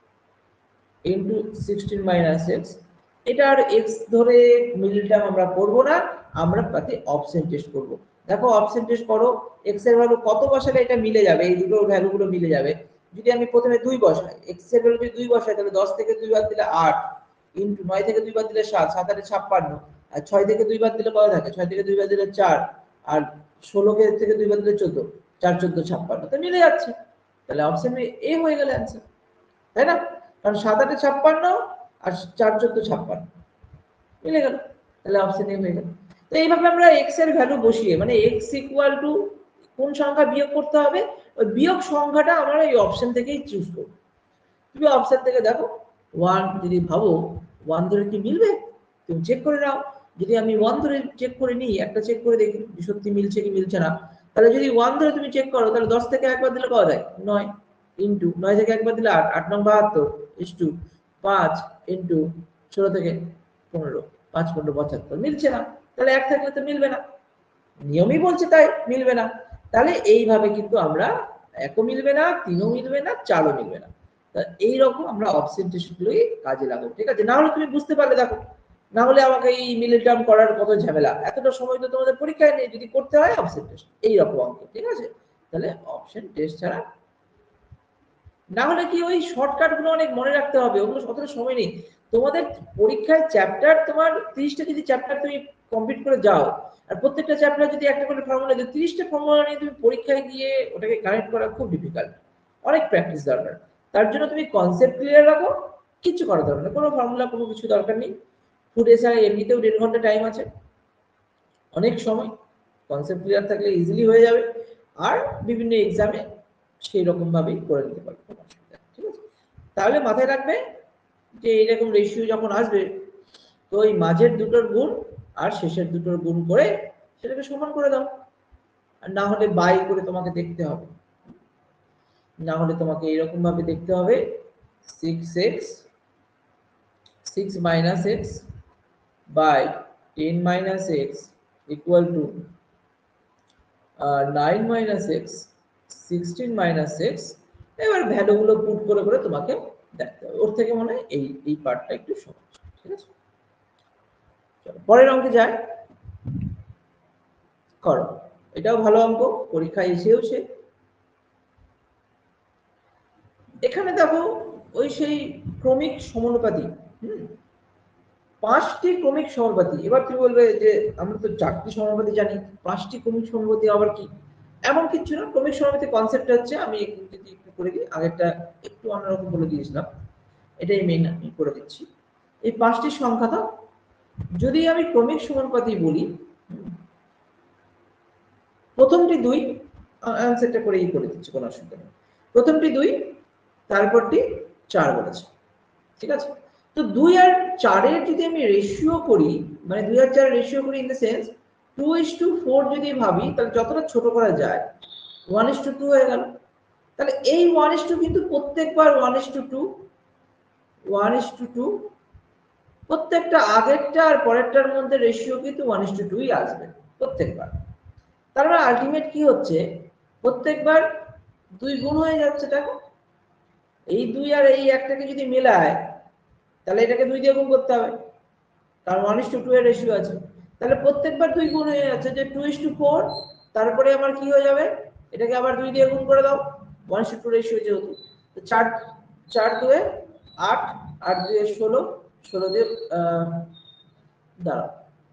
into sixteen minus x. এটা আর এক্স ধরে মিডল টার্ম আমরা করবো না, আমরা তাতে অপশন টেস্ট করব। দেখো অপশন টেস্ট করো, এক্স এর ভ্যালু কত বসালে এটা মিলে যাবে, এই দুটো ভ্যালু গুলো মিলে যাবে। যদি আমি প্রথমে দুই বসাই, এক্স এর ভ্যালু যদি দুই বসাই তাহলে দশ থেকে দুই বাদ দিলে আট, ইন্টু নয় থেকে দুই বাদ দিলে সাত, সাত আটে ছাপ্পান্ন, আর ছয় থেকে দুই বাদ দিলে কত থাকে, ছয় থেকে দুই বাদ দিলে চার, আর ষোলো থেকে দুই বাদ দিলে চোদ্দ, চার চোদ্দ ছাপ্পান্ন, তো মিলে যাচ্ছে, তাহলে অপশন এ হয়ে গেল অ্যান্সার, তাই না? কারণ সাত আটে ছাপ্পান্ন আর চার চোদ্দ ছাপ্পান্ন মিলে গেল, তাহলে অপশন এ হয়ে গেল। তো এইভাবে আমরা এক্স এর ভ্যালু বসিয়ে, মানে এক্স ইকুয়াল টু কোন সংখ্যা বিয়োগ করতে হবে, ওই বিয়োগ সংখ্যাটা আমরা এই অপশন থেকেই চুজ করব। তুমি অপশন থেকে দেখো ওয়ান যদি ভাবো ওয়ান ধরে কি মিলবে, তুমি চেক করে নাও। যদি আমি ওয়ান ধরে চেক করে নিই, একটা চেক করে দেখি সত্যি মিলছে কি মিলছে না, তাহলে যদি ওয়ান ধরে তুমি চেক করো তাহলে দশ থেকে একবার দিলে কত হয়, নয়, ইন্টু নয় থেকে একবার দিলে আট, আট নং বাহাত্তর, ইস টু পাঁচ, ইন্টু ষোলো থেকে পনেরো, পাঁচ পনেরো পঁচাত্তর, মিলছে না, তাহলে এক থাকলে তো মিলবে না, নিয়মই বলছে তাই মিলবে না। তাহলে এইভাবে কিন্তু আমরা একও মিলবে না, তিনও মিলবে না, চারও মিলবে না, এইরকম আমরা অপশন টেস্টগুলোই কাজে লাগাবো, ঠিক আছে। না হলে তুমি বুঝতে পারলে দেখো, না হলে আমাকে এই মিডল টার্ম করার কত ঝামেলা, এতটা সময় তো তোমাদের পরীক্ষায় নেই, যদি করতে হয় অপশন টেস্ট এইরকম অঙ্ক, ঠিক আছে। তাহলে অপশন টেস্ট ছাড়া, না হলে কি ওই শর্টকাট গুলো অনেক মনে রাখতে হবে, ওগুলো অতটা সময় নেই তোমাদের। পরীক্ষায় চ্যাপ্টার তোমার ত্রিশটা যদি চ্যাপ্টার তুমি কমপ্লিট করে যাও, আর প্রত্যেকটা চ্যাপ্টার যদি একটা করে ফর্মুলা দিও, ত্রিশটা ফর্মুলা নিয়ে তুমি পরীক্ষায় গিয়ে ওটাকে কানেক্ট করা খুব ডিফিকাল্ট, অনেক প্র্যাকটিস দরকার। তার জন্য তুমি কনসেপ্ট ক্লিয়ার রাখো, কিছু করা দরকার নেই, কোনো ফর্মুলা কোনো কিছু দরকার নেই। ফুড এসআই এমনিতেও দেড় ঘন্টা টাইম আছে, অনেক সময়, কনসেপ্ট ক্লিয়ার থাকলে ইজিলি হয়ে যাবে, আর বিভিন্ন এক্সামে সেই রকম ভাবেই করে নিতে পারবে, ঠিক আছে। তাহলে মাথায় রাখবে যে এইরকম রেশিও যখন আসবে, তো ওই মাঝের দুটোর গুণ আর শেষের দুটোর গুণ করে সেটাকে সমান করে দাও, আর না হলে বাই করে তোমাকে দেখতে হবে, না হলে তোমাকে এরকম ভাবে দেখতে হবে six x six minus x by ten minus x equal to nine minus x, sixteen minus x. এবার ভ্যালুগুলো পুট করে করে তোমাকে দেখতে হবে, ওর থেকে মনে হয় এই এই পার্টটা একটু সহজ, ঠিক আছে। পরের অঙ্কে যায়, করো। এটাও ভালো অঙ্ক, পরীক্ষায় এসেওছে। এখানে দেখো ওই সেই ক্রমিক সমানুপাতি, হুম, পাঁচটি ক্রমিক সমানুপাতি। এবার তুমি বলবে যে আমরা তো চারটি সমানুপাতি জানি, পাঁচটি ক্রমিক সমানুপাতি আবার কি? এমন কিছু না, ক্রমিক সমানুপাতি কনসেপ্ট হচ্ছে, আমি যদি একটু করে দিই, আগেরটা একটু অন্যরকম বলে দিয়েছিলাম, এটাই মেইন আমি করে দিচ্ছি। এই পাঁচটি সংখ্যা দাও, যদি আমি ক্রমিক সমানুপাতি বলি, প্রথমটি দুই, অ্যান্সারটা করেই করে দিচ্ছি, কোনো অসুবিধা নেই। প্রথমটি দুই, তারপরটি চার বলেছে, ঠিক আছে? তো দুই আর চারের যদি আমি রেশিও করি, মানে দুই আর চার রেশিও করি in the sense two is to four যদি ভাবি, তাহলে যতটা ছোট করা যায় ওয়ান ইস টু টু হয়ে গেল। তাহলে এই ওয়ান ইস টু কিন্তু প্রত্যেকবার one is to two, one is to two, প্রত্যেকটা আগেরটা আর পরেরটার মধ্যে রেশিও কিন্তু ওয়ান ইস টু টুই আসবে প্রত্যেকবার। তার মানে আলটিমেট কি হচ্ছে, প্রত্যেকবার দুই গুণ হয়ে যাচ্ছে। দেখো এই দুই আর এই একটাকে যদি মেলায়, তাহলে এটাকে দুই দিয়ে গুণ করতে হবে, কারণ ওয়ান ইস টু টু এর রেশিও আছে। তাহলে প্রত্যেকবার দুই গুণ হয়ে যাচ্ছে, যে টু ইস টু ফোর, তারপরে আমার কি হয়ে যাবে, এটাকে আবার দুই দিয়ে গুণ করে দাও, one is to two ratio যেহেতু। তো চার চার দুয়ে আট, আট দুয়ে ষোলো, ষোলো দিয়ে আহ দাঁড়াও,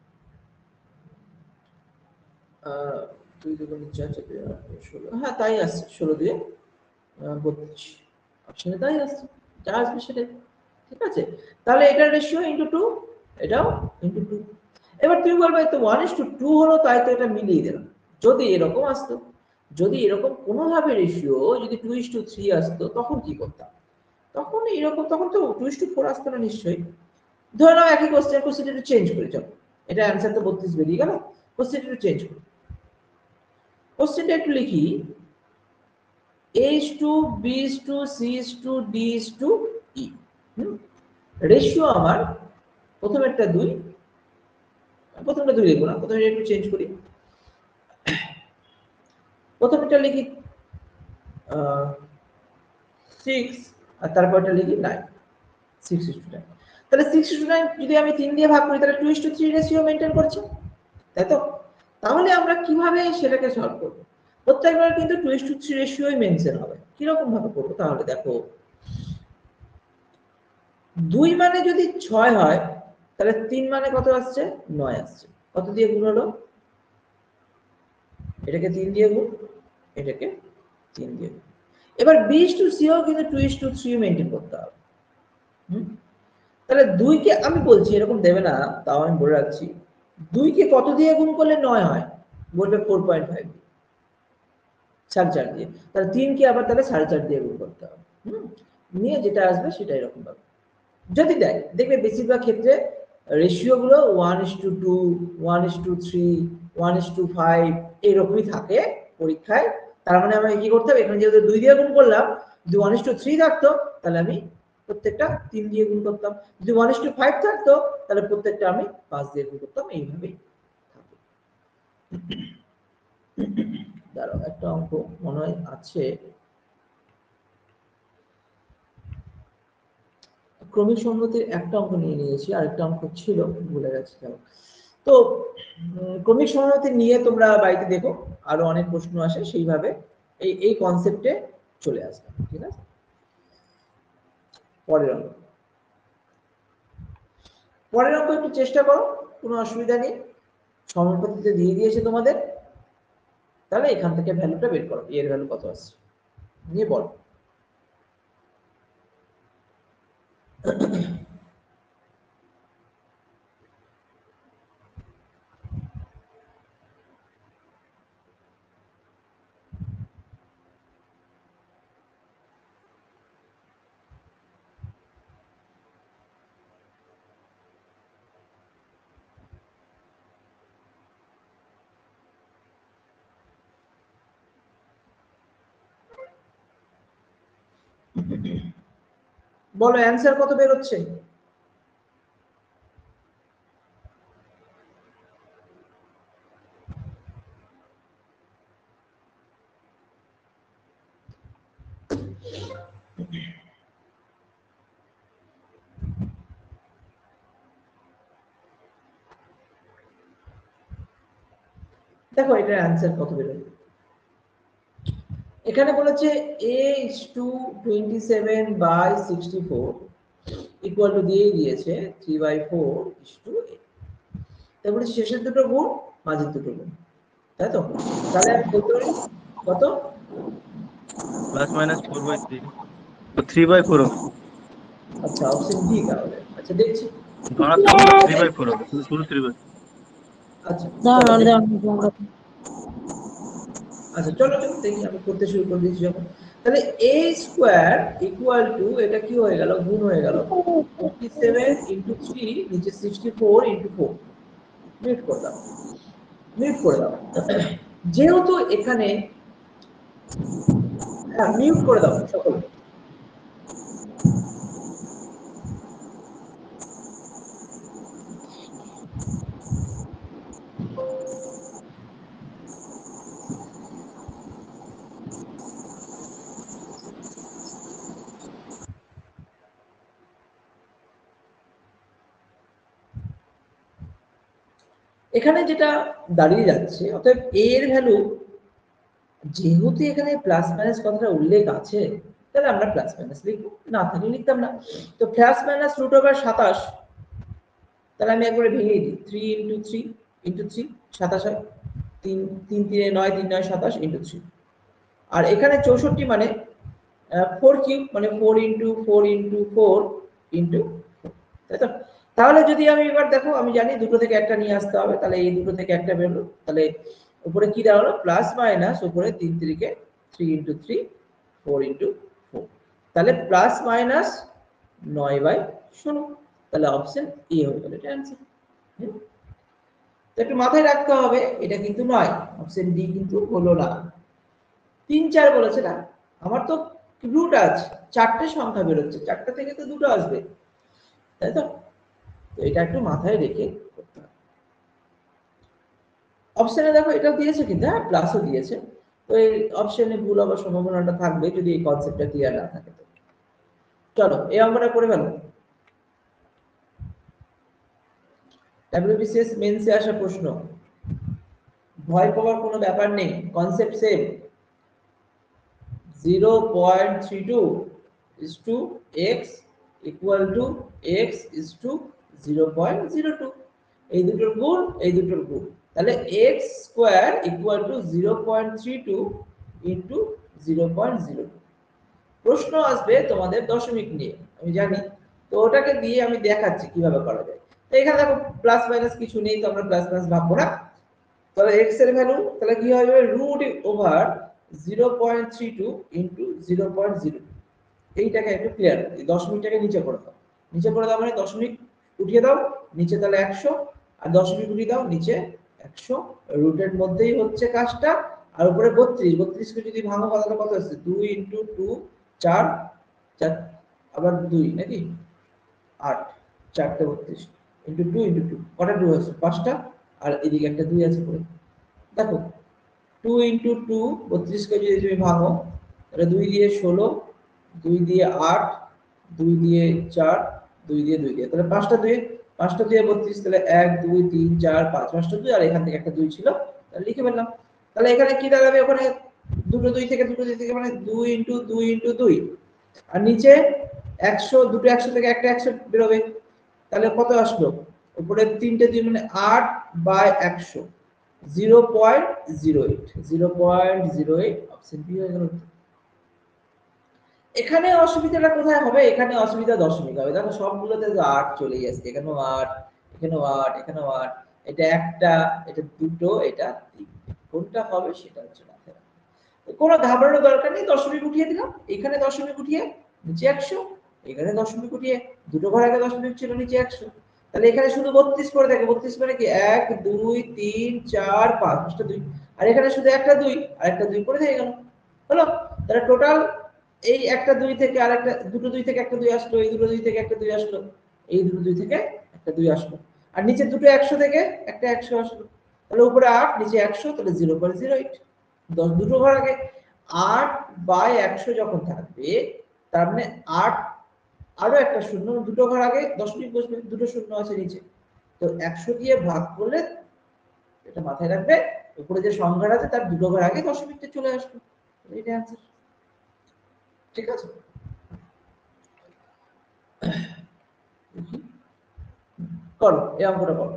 আহ দুই দুগুণ চার, চার দুই আট, ষোলো, হ্যাঁ তাই আসছে, ষোলো দিয়ে বত্রিশ, অপশনে তাই আসছে, যা আসবে সেটাই, ঠিক আছে? তাহলে এটার রেশিও ইন্টু টু, এটাও ইন্টু টু। এবার তুমি বলবে তো ওয়ান ইস টু টু হলো, তাই তো এটা মিলিয়ে দিলাম। যদি এরকম আসতো, যদি এরকম কোনোভাবে রেশিও যদি টু ইস টু থ্রি আসতো, তখন কি করতাম? তখন এরকম, তখন তো টু ইস টু ফোর আসতো না নিশ্চয়ই। ধরে নাও একই কোশ্চেন, কোশ্চেন একটু চেঞ্জ করে, চলো এটা অ্যান্সার তো বত্রিশ বেরিয়ে গেল, কোশ্চেন একটু চেঞ্জ করি, কোশ্চেনটা একটু লিখি, A is to B is to C is to D is to E, ratio আমার প্রথমেরটা দুই, প্রথমটা দুই লিখবো না, প্রথমে একটু চেঞ্জ করি, প্রথমেরটা লিখি সিক্স, আর তারপরটা লিখি nine, six is to nine. তাহলে সিক্স ইস টু নাইন যদি আমি তিন দিয়ে ভাগ করি, তাহলে two is to three ratio maintain করছে, তাই তো? তাহলে আমরা কিভাবে সেটাকে সলভ করবো? প্রত্যেকবার কিন্তু টু ইস টু থ্রি রেশিওই মেনটেন হবে। কিরকম ভাবে করবো? তাহলে দেখো, দুই মানে যদি ছয় হয়, তাহলে তিন মানে কত আসছে? নয় আসছে। কত দিয়ে গুণ হলো? এটাকে তিন দিয়ে গুণ, এটাকে তিন দিয়ে গুণ। এবার বি ইস টু সিও কিন্তু two is to three maintain করতে হবে। হুম, তাহলে দুইকে আমি বলছি, এরকম দেবে না, তাও আমি বলে রাখছি, দুইকে কত দিয়ে গুণ করলে নয় হয়? বলবে ফোর পয়েন্ট ফাইভ, সাড়ে চার দিয়ে। তাহলে তিনকে আবার তাহলে সাড়ে চার দিয়ে গুণ করতে হবে। হুম, নিয়ে যেটা আসবে সেটা এরকম পাবে। যদি দেয়, দেখবে বেশিরভাগ ক্ষেত্রে রেশিও গুলো one is to two, one is to three, one is to five এইরকমই থাকে পরীক্ষায়। তার মানে আমি কি করতে হবে, এখানে যেহেতু দুই দিয়ে গুণ করলাম, যদি ওয়ান ইস টু থ্রি থাকতো তাহলে আমি প্রত্যেকটা তিন দিয়ে গুণ করতাম, যদি ওয়ান ইস টু ফাইভ থাকতো তাহলে প্রত্যেকটা আমি পাঁচ দিয়ে গুণ করতাম, এইভাবেই থাকে। দাঁড়াও, একটা অঙ্ক মনে হয় আছে, ক্রমিক সংহতির একটা অঙ্ক নিয়ে নিয়েছি, আরেকটা অঙ্ক ছিল ভুলে গেছি। তো ক্রমিক সংহতি নিয়ে তোমরা বাড়িতে দেখো, আরো অনেক প্রশ্ন আসে সেইভাবে, এই এই কনসেপ্টে চলে আসবে, ঠিক আছে? পরের অঙ্ক, পরের অঙ্ক একটু চেষ্টা করো, কোনো অসুবিধা নেই, সমানুপাতিতে দিয়ে দিয়েছে তোমাদের, তাহলে এখান থেকে ভ্যালুটা বের করো, এর ভ্যালু কত আসছে নিয়ে বলো। বলো অ্যান্সার কত বের হচ্ছে? দেখো এটার অ্যান্সার কত বেরোবে। এখানে বলেছে a is to twenty-seven by sixty-four equal to দিয়ে দিয়েছে three by four is to eight। তারপরে শেষের দুটো গুণ মাঝের দুটো গুণ, তাই তো? তাহলে আমি বলতে পারি কত? Plus minus four by three, তো থ্রি বাই ফোর হবে। আচ্ছা অপশন ডি তাহলে। আচ্ছা দেখছি। ধনাত্মক থ্রি বাই ফোর হবে, শুধু শুধু থ্রি বাই। আচ্ছা দাঁড়ান, চলো দেখি। দাঁড়ান, দাঁড়ান। আচ্ছা চলো চলো দেখি, আমি করতে শুরু করে দিয়েছি যখন। তাহলে a স্কয়ার ইকুয়াল টু, এটা কি হয়ে গেল, গুণ হয়ে গেল fifty-seven into three নিচে sixty-four into four। মিউট করে দাও, মিউট করে দাও। যেহেতু এখানে, হ্যাঁ মিউট করে দাও সকলে। এখানে যেটা দাঁড়িয়ে যাচ্ছে, অর্থাৎ a এর ভ্যালু, যেহেতু এখানে প্লাস মাইনাস কথাটা উল্লেখ আছে, তাহলে আমরা প্লাস মাইনাস লিখবো, না থাকলে লিখতাম না। তো প্লাস মাইনাস রুট ওভার সাতাশ, তাহলে আমি একবারে ভেঙে দিই, three into three into three, সাতাশ হয়, তিন তিন তিনে নয়, তিন নয় সাতাশ ইন্টু থ্রি। আর এখানে চৌষট্টি মানে ফোর কিউব, মানে four into four into four into, তাই তো? তাহলে যদি আমি এবার দেখো, আমি জানি দুটো থেকে একটা নিয়ে আসতে হবে, তাহলে এই দুটো থেকে একটা বেরোলো, তাহলে উপরে কি দাঁড়ালো, প্লাস মাইনাস উপরে তিন তিরিকে three into three, four into four, তাহলে প্লাস মাইনাস নয় বাই ষোলো। তাহলে অপশন এ হয়ে গেল এটা অ্যান্সার। তো একটু মাথায় রাখতে হবে, এটা কিন্তু নয়, অপশন ডি কিন্তু হলো না। তিন চার বলেছে না, আমার তো রুট আছে, চারটে সংখ্যা বেরোচ্ছে, চারটে থেকে তো দুটো আসবে, তাই তো? তো এটা একটু মাথায় রেখে করতে হবে। অপশনে দেখো এটা দিয়েছে কিন্তু, হ্যাঁ প্লাসও দিয়েছে, তো এই অপশনে ভুল হওয়ার সম্ভাবনাটা থাকবে যদি এই কনসেপ্টটা ক্লিয়ার না থাকে। তো চলো এই অঙ্কটা করে ফেলো। ডাব্লিউবিসিএস মেন্সে আসা প্রশ্ন, ভয় পাওয়ার কোনো ব্যাপার নেই, concept same. Zero point three two is to x equal to x is to zero point zero two, এই দুটোর গুণ এই দুটোর গুণ, তাহলে x square equal to zero point three two into zero point zero two. প্রশ্ন আসবে তোমাদের দশমিক নিয়ে, আমি জানি, তো ওটাকে দিয়ে আমি দেখাচ্ছি কিভাবে করা যায়। তো এখানে দেখো প্লাস মাইনাস কিছু নেই, তো আমরা প্লাস মাইনাস ভাববো না। তাহলে x এর ভ্যালু তাহলে কি হবে, root over zero point three two into zero point zero two. এইটাকে একটু ক্লিয়ার করি, দশমিকটাকে নিচে করে দাও, নিচে করে দাও মানে দশমিক উঠিয়ে দাও নিচে, তাহলে একশো, আর দশমিক উঠিয়ে দাও নিচে একশো, রুটের মধ্যেই হচ্ছে কাজটা। আর উপরে বত্রিশ, বত্রিশ কে যদি ভাঙো তাহলে কত আসছে, দুই ইন্টু টু, চার, চার আবার দুই নাকি আট, চারটে বত্রিশ ইন্টু টু ইন্টু টু, কটা টু আছে, পাঁচটা, আর এদিকে একটা দুই আছে পড়ে। দেখো টু ইন্টু টু, বত্রিশ কে যদি তুমি ভাঙো, তাহলে দুই দিয়ে ষোলো, দুই দিয়ে আট, দুই দিয়ে চার, দুই দিয়ে দুই দিয়ে, তাহলে পাঁচটা দুই, পাঁচটা দুই বত্রিশ, তাহলে এক দুই তিন চার পাঁচ, পাঁচটা দুই, আর এখান থেকে একটা দুই ছিল, তাহলে লিখে ফেললাম। তাহলে এখানে কি দাঁড়াবে, ওখানে দুটো দুই থেকে দুটো দুই থেকে মানে দুই ইন্টু দুই ইন্টু দুই, আর নিচে একশো, দুটো একশো থেকে একটা একশো বেরোবে, তাহলে কত আসলো, উপরে তিনটে দুই মানে আট বাই একশো, zero point zero eight, zero point zero eight, option B হয়ে গেল। এখানে অসুবিধাটা কোথায় হবে, এখানে অসুবিধা দশমিক হবে, দেখো সবগুলোতে তো আট চলে যাচ্ছে, এখানেও আট, এখানেও আট, এখানেও আট, এটা একটা, এটা দুটো, এটা তিনটে, কোনটা হবে সেটা হচ্ছে মাথায় রাখতে। কোনো ঘাবড়ানোর দরকার নেই, দশমিক উঠিয়ে দিলাম, এখানে দশমিক উঠিয়ে নিচে একশো, এখানে দশমিক উঠিয়ে, দুটো ঘর আগে দশমিক ছিল নিচে একশো, তাহলে এখানে শুধু বত্রিশ করে থাকে, বত্রিশ মানে কি এক দুই তিন চার পাঁচ, পাঁচটা দুই, আর এখানে শুধু একটা দুই আর একটা দুই করে থেকে গেল, হলো। তাহলে টোটাল এই একটা দুই থেকে আরেকটা, দুটো দুই থেকে একটা দুই আসলো, এই দুটো দুই থেকে একটা দুই আসলো, এই দুটো দুই থেকে একটা দুই আসলো, আর নিচে দুটো একশো থেকে একটা একশো আসলো, তাহলে উপরে আট নিচে একশো, তাহলে জিরো পয়েন্ট জিরো এইট। দশ দুটো ঘর আগে আট বাই একশো যখন থাকবে, তার মানে আট আরো একটা শূন্য, দুটো ঘর আগে দশমিক বসবে, দুটো শূন্য আছে নিচে, তো একশো দিয়ে ভাগ করলে, এটা মাথায় রাখবে, উপরে যে সংখ্যাটা আছে তার দুটো ঘর আগে দশমিকটা চলে আসবে, এটা অ্যান্সার। ঠিক আছে, করো এই অঙ্কটা করো।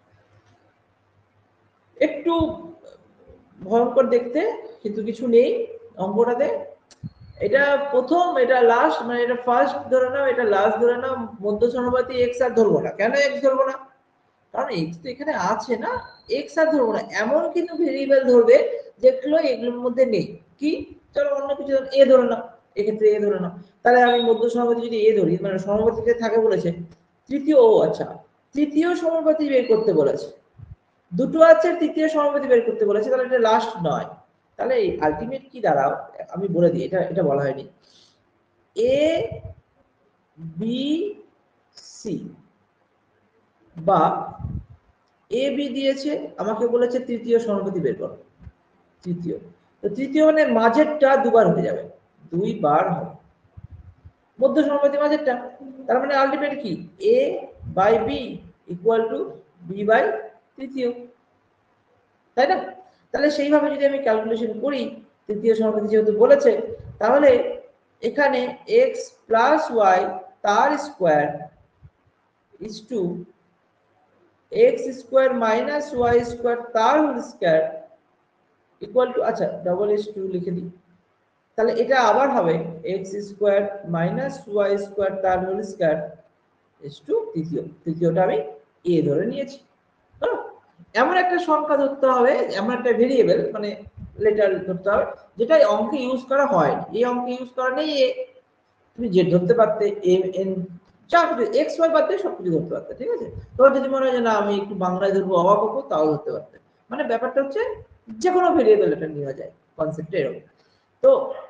একটু ভয়ঙ্কর দেখতে, কিন্তু কিছু নেই অঙ্কটাতে। এটা প্রথম, এটা লাস্ট, মানে এটা ফার্স্ট ধরে নাও, এটা লাস্ট ধরে নাও, মধ্য সমানুপাতি এক্স আর ধরবো না। কেন এক্স ধরবো না? কারণ এক্স তো এখানে আছে না, এক্স আর ধরবো না। এমন কিন্তু ভেরিয়েবল ধরবে যেগুলো এগুলোর মধ্যে নেই। কি? চলো অন্য কিছু এ ধরে নাও, এক্ষেত্রে এ ধরে নাও। তাহলে আমি মধ্য সমানুপাতি যদি এ ধরি, মানে সমানুপাতিতে থাকে বলেছে তৃতীয়, ও আচ্ছা, তৃতীয় সমানুপাতি বের করতে বলেছে, দুটো আছে, তৃতীয় সমানুপাতি বের করতে বলেছে, তাহলে এটা লাস্ট নয়। তাহলে আলটিমেট কি দাঁড়াও, আমি বলে দিই, এটা এটা বলা হয়নি। এ বি সি বা এ বি দিয়েছে, আমাকে বলেছে তৃতীয় সমানুপাতি বের করো। তৃতীয়, তো তৃতীয় মানে মাঝেরটা দুবার হয়ে যাবে, দুই বার হবে মধ্য সমানুপাতি মাঝেরটা। তার মানে আলটিমেট কি, A by B equal to B by তৃতীয়, তাই না? তাহলে সেইভাবে যদি আমি ক্যালকুলেশন করি, তৃতীয় সমানুপাতি যেহেতু বলেছে, তাহলে এখানে x প্লাস ওয়াই তার square is to x square minus y square তার হোল স্কোয়ার ইকুয়াল টু, আচ্ছা ডবল এস টু লিখে দিই, তাহলে এটা আবার হবে x square minus y square তার হোল স্কোয়ার ইজ টু তৃতীয়, তৃতীয়টা আমি এ ধরে নিয়েছি। এমন একটা সংখ্যা ধরতে হবে, এমন একটা ভেরিয়েবল মানে লেটার ধরতে হবে যেটা অঙ্কে ইউজ করা হয়, এই অঙ্কে ইউজ করা নেই। তুমি জেড ধরতে পারতে, এম এন যা কিছু এক্স ওয়াই বাদ দিয়ে সবকিছু ধরতে পারতে। ঠিক আছে, তোমার যদি মনে হয় যে না আমি একটু বাংলায় ধরবো, অবাক হবো, তাও ধরতে পারতে। মানে ব্যাপারটা হচ্ছে যে কোনো ভেরিয়েবল এটা নেওয়া যায়, কনসেপ্টটা এরকম। তো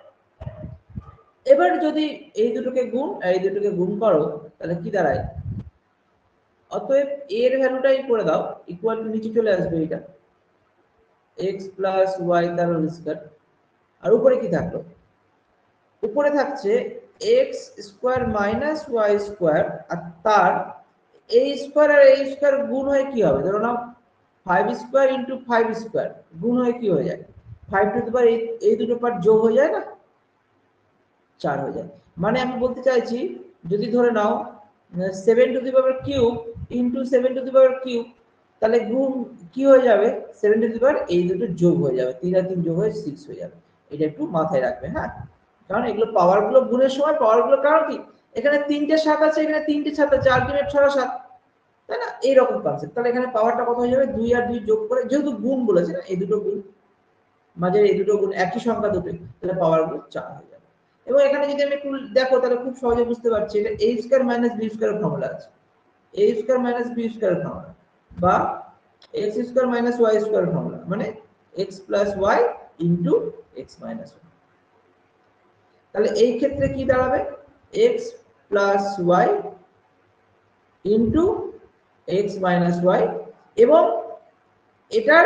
এবার যদি এই দুটোকে গুণ আর এই দুটোকে গুণ করো, তাহলে কি দাঁড়ায়? অতএব এর ভ্যালুটাই করে দাও, ইকুয়াল টু নিচে চলে আসবে এটা এক্স প্লাস ওয়াই তার হোল স্কয়ার, আর উপরে কি থাকলো? উপরে থাকছে x square minus y square, আর তার এই স্কোয়ার আর এই স্কোয়ার গুণ হয়ে কি হবে? ধরো না five square into five square গুণ হয়ে কি হয়ে যায়? ফাইভ টু দি পাওয়ার এই দুটো পার্ট যোগ হয়ে যায় না, চার হয়ে যায়। মানে আমি বলতে চাইছি, যদি ধরে নাও seven to the power cube into seven to the power cube, তাহলে গুণ কি হয়ে যাবে? সেভেন টু দি পাওয়ার এই দুটো যোগ হয়ে যাবে, তিন আর তিন যোগ হয়ে সিক্স হয়ে যাবে। এটা একটু মাথায় রাখবে, হ্যাঁ। কারণ এগুলো পাওয়ার গুলো গুণের সময় পাওয়ার গুলো, কারণ কি এখানে তিনটে সাত আছে, এখানে তিনটে সাত আছে, আলটিমেট ছড়া সাত, তাই না? এইরকম কনসেপ্ট। তাহলে এখানে পাওয়ারটা কত হয়ে যাবে? দুই আর দুই যোগ করে, যেহেতু গুণ বলেছে না, এই দুটো গুণ, মাঝের এই দুটো গুণ একই সংখ্যা দুটো, তাহলে পাওয়ার গুলো চার হয়ে যাবে। এবং এখানে যদি আমি একটু দেখো, তাহলে খুব সহজে বুঝতে পারছি, এটা a square minus b square formula আছে, a square minus b square formula, বা x square minus y square formula, মানে x plus y into x minus y। তাহলে এই ক্ষেত্রে কি দাঁড়াবে? x plus y into x minus y, এবং এটার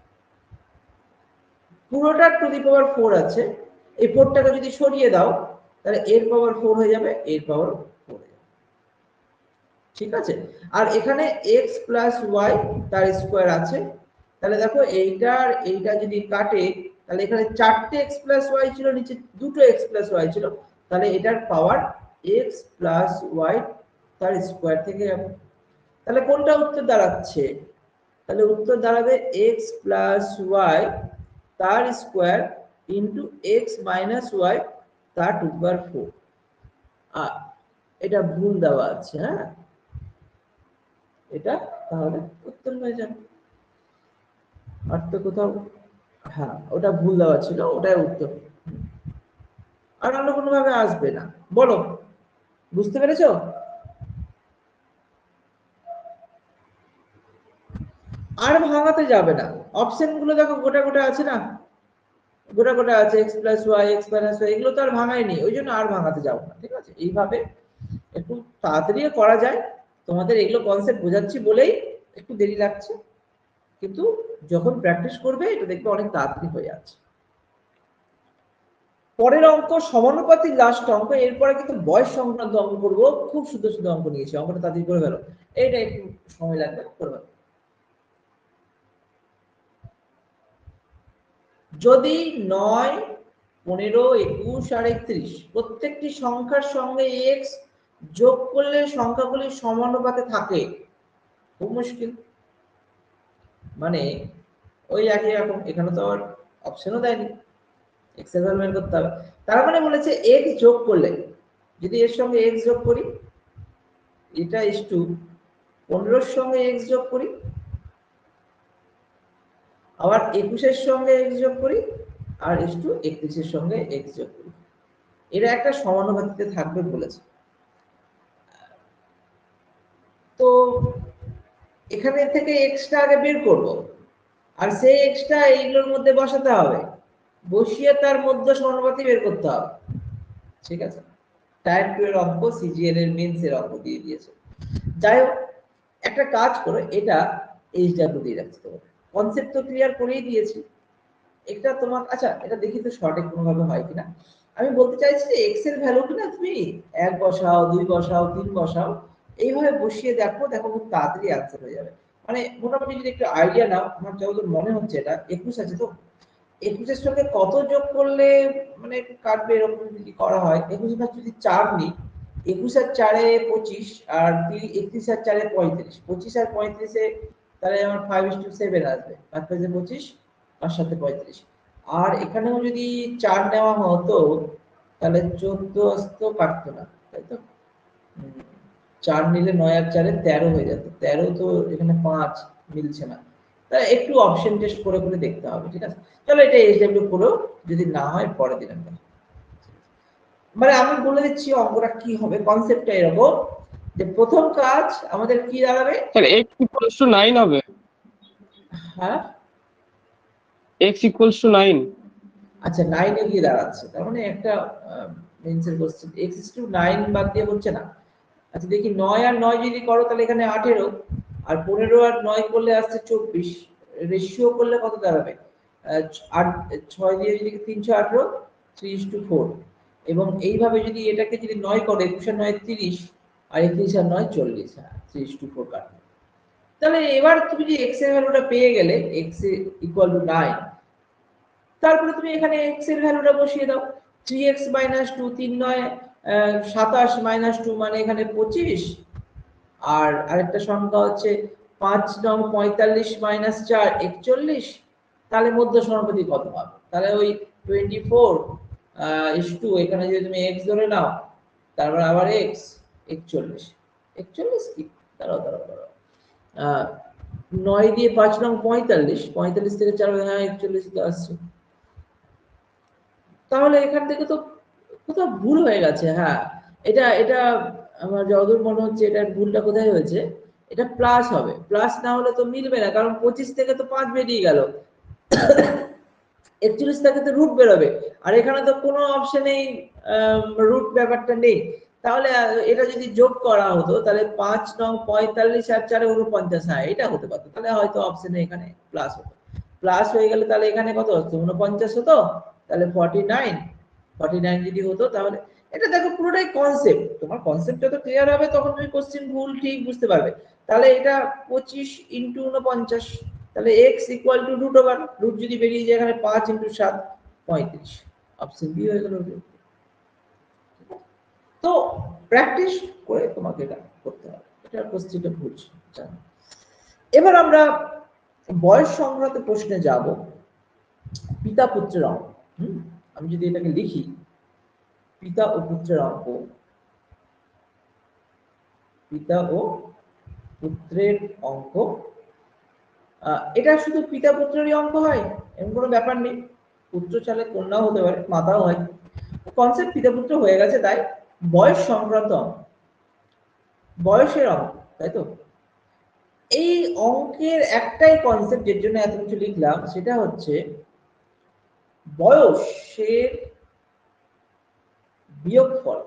পুরোটা টু দি পাওয়ার ফোর আছে, এই ফোরটাকে যদি সরিয়ে দাও, তাহলে এর পাওয়ার ফোর হয়ে যাবে, এর পাওয়ার ফোর হয়ে যাবে। ঠিক আছে, আর এখানে x প্লাস ওয়াই তার স্কোয়ার আছে, তাহলে দেখো এইটার এইটা যদি কাটে, তাহলে এখানে চারটে x প্লাস ওয়াই ছিল, নিচে দুটো x প্লাস ওয়াই ছিল, তাহলে এটার পাওয়ার x প্লাস ওয়াই তার স্কোয়ার থেকে যাবে। তাহলে কোনটা উত্তর দাঁড়াচ্ছে? তাহলে উত্তর দাঁড়াবে x প্লাস ওয়াই তার square into x minus y তার টু দি পাওয়ার ফোর। আর এটা ভুল দেওয়া আছে, হ্যাঁ, এটা তাহলে উত্তর হয়ে যাবে। আর তো কোথাও, হ্যাঁ ওটা ভুল দেওয়া ছিল, ওটাই উত্তর, আর অন্য কোনো ভাবে আসবে না। বলো, বুঝতে পেরেছো? আর ভাঙাতে যাবে না, অপশন গুলো দেখো গোটা গোটা আছে না, গোটা গোটা আছে, x plus y, x minus y, এগুলো তো আর ভাঙায়নি, ওই জন্য আর ভাঙাতে যাবো না। ঠিক আছে, এইভাবে একটু তাড়াতাড়ি করা যায়। তোমাদের এগুলো কনসেপ্ট বোঝাচ্ছি বলেই একটু দেরি লাগছে, কিন্তু যখন প্র্যাকটিস করবে এটা দেখবে অনেক তাড়াতাড়ি হয়ে যাচ্ছে। পরের অঙ্ক সমানুপাতিক লাস্ট অঙ্ক, এরপরে কিন্তু বয়স সংক্রান্ত অঙ্ক করবো। খুব সুন্দর সুন্দর অঙ্ক নিয়েছি, অঙ্কটা তাড়াতাড়ি করে ফেলো, এইটা একটু সময় লাগবে, করে ফেলো। যদি নয়, পনেরো, একুশ আর একত্রিশ প্রত্যেকটি সংখ্যার সঙ্গে এক্স যোগ করলে সংখ্যাগুলি সমানুপাতে থাকে, খুব মুশকিল। মানে ওই একই রকম, এখানে তো আর অপশনও দেয়নি, এক্স এর ভ্যালু বের করতে হবে। তার মানে বলেছে এক্স যোগ করলে, যদি এর সঙ্গে এক্স যোগ করি, এটা ইস টু পনেরোর সঙ্গে এক্স যোগ করি, আবার একুশের সঙ্গে এক্স যোগ করি, আর ইস টু একত্রিশের সঙ্গে এক্স যোগ করি, এরা একটা সমানুপাতিতে থাকবে বলেছে। তো এখানে থেকে এক্সটা আগে বের করব, আর সেই এক্সটা এইগুলোর মধ্যে বসাতে হবে, বসিয়ে তার মধ্যে সমানুপাতি বের করতে হবে, ঠিক আছে। টাইপ টু এর অঙ্ক সিজিএল এর মেন্স এর অঙ্ক দিয়ে দিয়েছে। যাই হোক, একটা কাজ করে এটা এইচডব্লিউ দিয়ে রাখতে হবে, কনসেপ্ট তো ক্লিয়ার করেই দিয়েছি। এটা তোমার আচ্ছা, এটা দেখি তো শর্টে কোনোভাবে হয় কিনা। আমি বলতে চাইছি যে এক্স এর ভ্যালু কিনা তুমি এক বসাও, দুই বসাও, তিন বসাও, এইভাবে বসিয়ে দেখো, দেখো খুব তাড়াতাড়ি অ্যান্সার হয়ে যাবে। মানে মোটামুটি যদি একটু আইডিয়া নাও, আমার যতদূর মনে হচ্ছে এটা একুশ আছে, তো একুশের সঙ্গে কত যোগ করলে মানে একটু কাটবে, এরকম যদি করা হয়, একুশ ভাগ যদি চার নিই, একুশ আর চারে পঁচিশ, আর একত্রিশ আর চারে পঁয়ত্রিশ, পঁচিশ আর পঁয়ত্রিশে তাহলে আমার ফাইভ ইস টু সেভেন আসবে, পাঁচ পাঁচে পঁচিশ, আর সাথে পঁয়ত্রিশ। আর এখানেও যদি চার নেওয়া হতো তাহলে চোদ্দ আসতো, কাটতো না, তাই তো। চার নিলে নয় আর চারে তেরো হয়ে যেত, তেরো তো এখানে পাঁচ মিলছে না, তাই একটু অপশন টেস্ট করে করে দেখতে হবে, ঠিক আছে। চলো এটা এইচডব্লিউ করো, যদি না হয় পরে দিলাম। মানে আমি বলে দিচ্ছি অঙ্কটা কি হবে, কনসেপ্টটা এরকম যে প্রথম কাজ আমাদের কি দাঁড়াবে, sir x equals to nine হবে। হ্যাঁ x ইকুয়ালস টু নাইন। আচ্ছা, নাইন এ গিয়ে দাঁড়াচ্ছে, তার মানে একটা মেন্সের question x is to nine বাদ দিয়ে হচ্ছে না। আচ্ছা দেখি, নয় আর নয় যদি করো তাহলে এখানে আঠেরো, আর পনেরো আর নয় করলে আসছে চব্বিশ, রেশিও করলে কত দাঁড়াবে, আট ছয় দিয়ে যদি তিনশো আঠেরো, থ্রি ইস টু ফোর। এবং এইভাবে যদি এটাকে যদি নয় করে, একুশ আর নয় তিরিশ, আর একত্রিশ আর নয় চল্লিশ, হ্যাঁ থ্রি ইস টু ফোর কাটবে। তাহলে এবার তুমি যে এক্স এর ভ্যালুটা পেয়ে গেলে, এক্স ইকুয়াল টু নাইন, তারপরে তুমি এখানে x এর ভ্যালুটা বসিয়ে দাও, থ্রি এক্স মাইনাস টু, তিন নয় সাতাশ, মাইনাস টু মানে এখানে পঁচিশ, আর আরেকটা সংখ্যা হচ্ছে পাঁচ নং পঁয়তাল্লিশ মাইনাস চার একচল্লিশ, তাহলে মধ্য সমানুপাতি কত পাবে, তাহলে ওই টোয়েন্টি ফোর ইস টু, এখানে যদি তুমি x ধরে নাও, তারপর আবার x, একচল্লিশ, একচল্লিশ কি, দাঁড়াও দাঁড়াও দাঁড়াও, আহ নয় দিয়ে পাঁচ নং পঁয়তাল্লিশ, পঁয়তাল্লিশ থেকে চার, হ্যাঁ একচল্লিশ আসছে। তাহলে এখান থেকে তো কোথাও ভুল হয়ে গেছে, হ্যাঁ এটা এটা আমার যতদূর মনে হচ্ছে এটার ভুলটা কোথায় হয়েছে, এটা প্লাস হবে, প্লাস না হলে তো মিলবে না, কারণ পঁচিশ থেকে তো পাঁচ বেরিয়ে গেল, একচল্লিশ থেকে তো রুট বেরোবে, আর এখানে তো কোনো অপশনেই রুট ব্যাপারটা নেই। তাহলে এটা যদি যোগ করা হতো তাহলে পাঁচ নং পঁয়তাল্লিশ আর চারে উনপঞ্চাশ, হ্যাঁ এটা হতে পারতো, তাহলে হয়তো অপশনে এখানে প্লাস হতো, প্লাস হয়ে গেলে তাহলে এখানে কত হতো, উনপঞ্চাশ হতো, তাহলে ফর্টি নাইন, ফর্টি নাইন যদি হতো, তাহলে এটা দেখো পুরোটাই কনসেপ্ট, তোমার কনসেপ্ট যত ক্লিয়ার হবে তখন তুমি কোশ্চেন ভুল ঠিক বুঝতে পারবে। তাহলে এটা পঁচিশ ইন্টু উনপঞ্চাশ, তাহলে x equal to root over, root যদি বেরিয়ে যায় এখানে পাঁচ ইন্টু সাত, পঁয়ত্রিশ, অপশন বি হয়ে গেল। তো প্র্যাকটিস করে তোমাকে এটা করতে হবে, এটা কোশ্চেনটা ভুল জানো। এবার আমরা বয়স সংক্রান্ত প্রশ্নে যাব, পিতা পুত্রের অঙ্ক। হুম আমি যদি এটাকে লিখি, পিতা ও পুত্রের অঙ্ক, পিতা ও পুত্রের অঙ্ক, এটা শুধু পিতা পুত্রেরই অঙ্ক হয় এমন কোনো ব্যাপার নেই, পুত্র চাইলে কন্যাও হতে পারে, মাতাও হয়, কনসেপ্ট পিতা পুত্র হয়ে গেছে, তাই বয়স সংক্রান্ত অঙ্ক, বয়সের অঙ্ক, তাই তো। এই অঙ্কের একটাই কনসেপ্ট যের জন্য এত কিছু লিখলাম, সেটা হচ্ছে বয়সের বিয়োগফল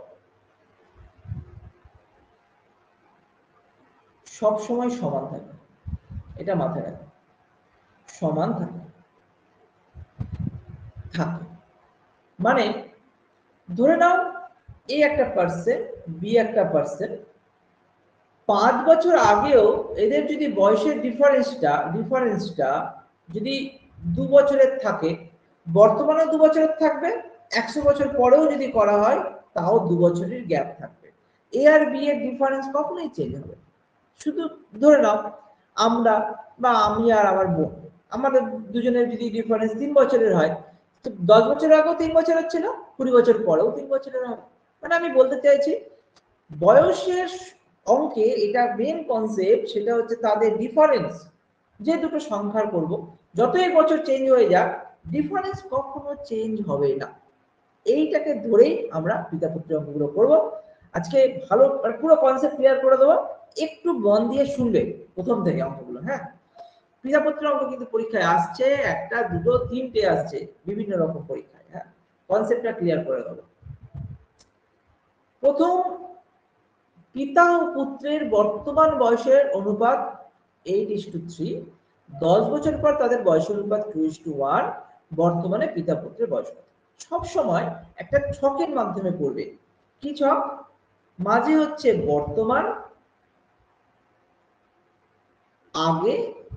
সব সময় সমান থাকে, এটা মাথায় রাখবে, সমান থাকে থাকে মানে ধরে নাও এ একটা পার্সেন্ট, বি একটা পার্সেন্ট, পাঁচ বছর আগেও এদের যদি বয়সের ডিফারেন্সটা ডিফারেন্সটা যদি দু বছরের থাকে, বর্তমানে দু বছরের থাকবে, একশো বছর পরেও যদি করা হয় তাও দু বছরের গ্যাপ থাকবে। এ আর বি এর ডিফারেন্স কখনোই চেঞ্জ হবে। শুধু ধরে নাও আমরা বা আমি আর আমার বোন, আমাদের দুজনের যদি ডিফারেন্স তিন বছরের হয়, তো দশ বছর আগেও তিন বছরের ছিল, কুড়ি বছর পরেও তিন বছরের হবে। মানে আমি বলতে চাইছি বয়সের অঙ্কে এটা মেন কনসেপ্ট, সেটা হচ্ছে তাদের ডিফারেন্স। যে দুটো সংখ্যার করব, যতই বছর চেঞ্জ হয়ে যাক ডিফারেন্স কখনো চেঞ্জ হবে না। এইটাকে ধরেই আমরা পিতা পুত্রের অঙ্কগুলো করবো আজকে। ভালো পুরো কনসেপ্ট ক্লিয়ার করে দেবো, একটু মন দিয়ে শুনবে প্রথম থেকে অঙ্কগুলো। হ্যাঁ, পিতা পুত্রের অঙ্ক কিন্তু পরীক্ষায় আসছে, একটা দুটো তিনটে আসছে বিভিন্ন রকম পরীক্ষায়। হ্যাঁ, কনসেপ্টটা ক্লিয়ার করে দেবো। প্রথম, পিতা ও পুত্রের বর্তমান বয়সের অনুপাত এইট ইস টু থ্রি। দশ বছর পর তাদের বয়সের অনুপাত টু ইস টু ওয়ান। বর্তমানে পিতা পুত্রের বয়স কত? সব সময় একটা ছকের মাধ্যমে পড়বে। কি ছক? মাঝে হচ্ছে বর্তমান, আগে,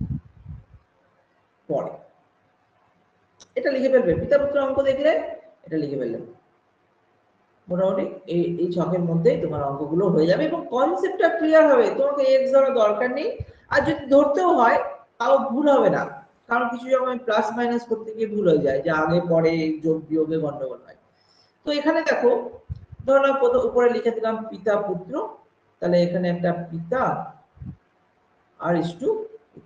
পরে। এটা লিখে ফেলবে, পিতা পুত্রের অঙ্ক দেখলে এটা লিখে ফেলবে। মোটামুটি এই এই ছকের মধ্যেই তোমার অঙ্কগুলো হয়ে যাবে এবং কনসেপ্টটা ক্লিয়ার হবে। তোমাকে এক্স ধরার দরকার নেই, আর যদি ধরতেও হয় তাও ভুল হবে না, কারণ কিছু সময় প্লাস মাইনাস করতে গিয়ে ভুল হয়ে যায়, যে আগে পরে যোগ বিয়োগে গন্ডগোল হয়। তো এখানে দেখো, ধরো প্রথম উপরে লিখে দিলাম পিতা পুত্র, তাহলে এখানে একটা পিতা আর ইস টু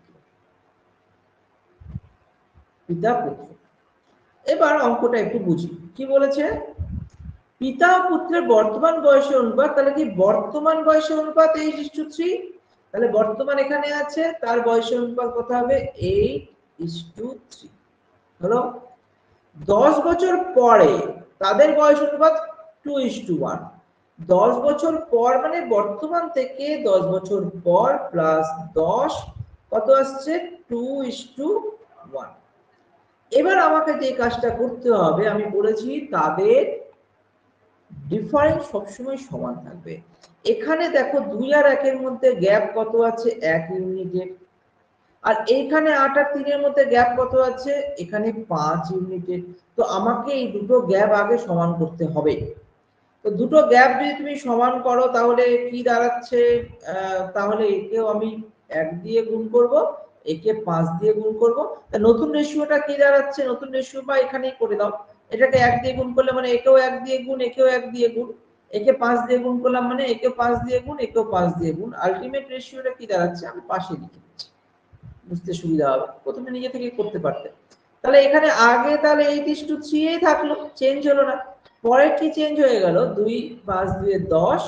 পিতা পুত্র। এবার অঙ্কটা একটু বুঝি কি বলেছে। পিতা ও পুত্রের বর্তমান বয়সের অনুপাত, তাহলে কি বর্তমান বয়সের অনুপাত এইট ইস টু থ্রি। তাহলে বর্তমান এখানে আছে, তার বয়সের অনুপাত কত হবে? Eight is to three. হলো। দশ বছর পরে তাদের বয়স অনুপাত টু ইস টু ওয়ান। দশ বছর পর মানে বর্তমান থেকে দশ বছর পর প্লাস দশ, কত আসছে? Two is to one. এবার আমাকে যে কাজটা করতে হবে, আমি বলেছি তাদের ডিফারেন্স সবসময় সমান থাকবে। এখানে দেখো দুই আর একের মধ্যে গ্যাপ কত আছে? এক ইউনিটের। আর এইখানে আট আর তিনের মধ্যে গ্যাপ কত আছে? এখানে পাঁচ ইউনিটের। তো আমাকে এই দুটো গ্যাপ আগে সমান করতে হবে। তো দুটো গ্যাপ যদি তুমি সমান করো তাহলে কি দাঁড়াচ্ছে? তাহলে একেও আমি এক দিয়ে গুণ করব, একে পাঁচ দিয়ে গুণ করব। নতুন রেশিওটা কি দাঁড়াচ্ছে? নতুন রেশিও বা এখানেই করে দাও, এটাকে এক দিয়ে গুণ করলে মানে একেও এক দিয়ে গুণ, একেও এক দিয়ে গুণ, একে পাঁচ দিয়ে গুণ করলাম মানে একেও পাঁচ দিয়ে গুণ, একেও পাঁচ দিয়ে গুণ। আলটিমেট রেশিওটা কি দাঁড়াচ্ছে আমি পাশে লিখে দিচ্ছি, বুঝতে সুবিধা হবে। প্রথমে নিজে থেকে করতে পারতে। তাহলে এখানে আগে তাহলে এইট ইস টু থ্রি এই থাকলো, চেঞ্জ হলো না। পরে কি চেঞ্জ হয়ে গেল? দুই পাঁচ দুই দশ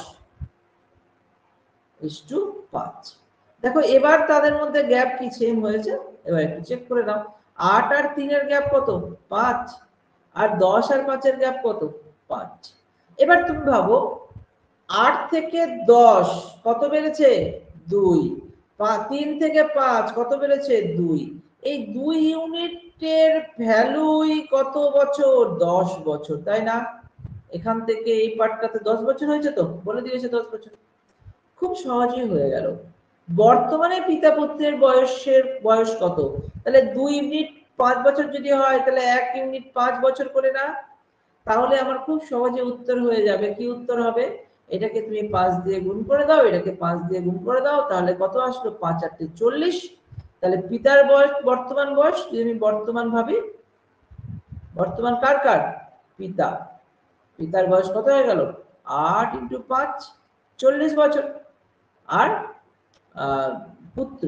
ইস টু পাঁচ। দেখো এবার তাদের মধ্যে গ্যাপ কি সেম হয়েছে? এবার একটু চেক করে নাও। আট আর তিনের গ্যাপ কত? পাঁচ। আর দশ আর পাঁচের গ্যাপ কত? পাঁচ। এবার তুমি ভাবো আট থেকে দশ কত বেড়েছে? দুই। তিন থেকে পাঁচ কত বেড়েছে? দুই। এই দুই ইউনিটের ভ্যালুই কত বছর? দশ বছর, তাই না? এখান থেকে এই পার্টটাতে দশ বছর হয়েছে, তো বলে দিয়েছে দশ বছর। খুব সহজেই হয়ে গেল। বর্তমানে পিতা পুত্রের বয়সের বয়স কত? তাহলে দুই ইউনিট পাঁচ বছর যদি হয় তাহলে এক ইউনিট পাঁচ বছর করে না? তাহলে আমার খুব সহজে উত্তর হয়ে যাবে। কি উত্তর হবে? এটাকে তুমি পাঁচ দিয়ে গুণ করে দাও, এটাকে পাঁচ দিয়ে গুণ করে দাও, তাহলে কত আসলো? পাঁচ আটে চল্লিশ। তাহলে পিতার বয়স, বর্তমান বয়স যদি আমি বর্তমান ভাবি, বর্তমান কার কার? পিতা। পিতার বয়স কত হয়ে গেল? আট ইন্টু পাঁচ, চল্লিশ বছর। আর পুত্র,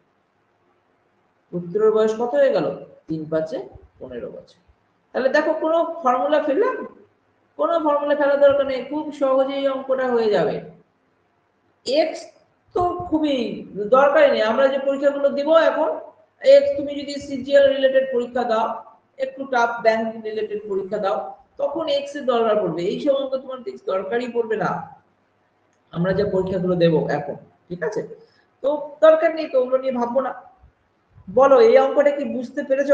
পুত্রের বয়স কত হয়ে গেল? তিন পাঁচে পনেরো বছর। তাহলে দেখো কোনো ফর্মুলা ফেললাম? কোনো ফর্মুলা ফেলার দরকার নেই, খুব সহজেই অঙ্কটা হয়ে যাবে। এক্স তো খুবই দরকারই নেই, আমরা যে পরীক্ষাগুলো দিব এখন, এক্স তুমি যদি সিজিএল রিলেটেড পরীক্ষা দাও, একটু টাফ ব্যাংক রিলেটেড পরীক্ষা দাও, তখন এক্স এর দরকার পড়বে। এই সব অঙ্ক তোমার দরকারই পড়বে না আমরা যে পরীক্ষাগুলো দেব এখন, ঠিক আছে? তো দরকার নেই, তো ওগুলো নিয়ে ভাববো না। বলো এই অঙ্কটা কি বুঝতে পেরেছো?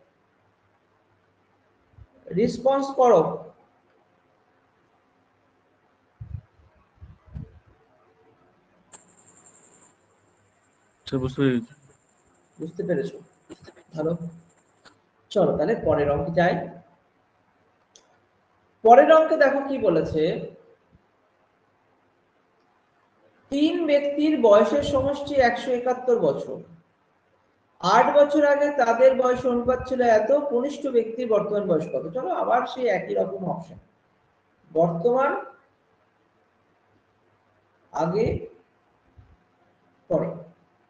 রেসপন্স করো। বুঝতে পেরেছি। বুঝতে পেরেছো? ভালো। চলো তাহলে পরের অঙ্কে যাই। পরের অঙ্কে দেখো কি বলেছে, তিন ব্যক্তির বয়সের সমষ্টি একশো একাত্তর বছর। আট বছর আগে তাদের বয়স অনুপাত ছিল এত, কনিষ্ঠ ব্যক্তির বর্তমান বয়স কত? চলো আবার সেই একই রকম অপশন, বর্তমান, আগে, পরে।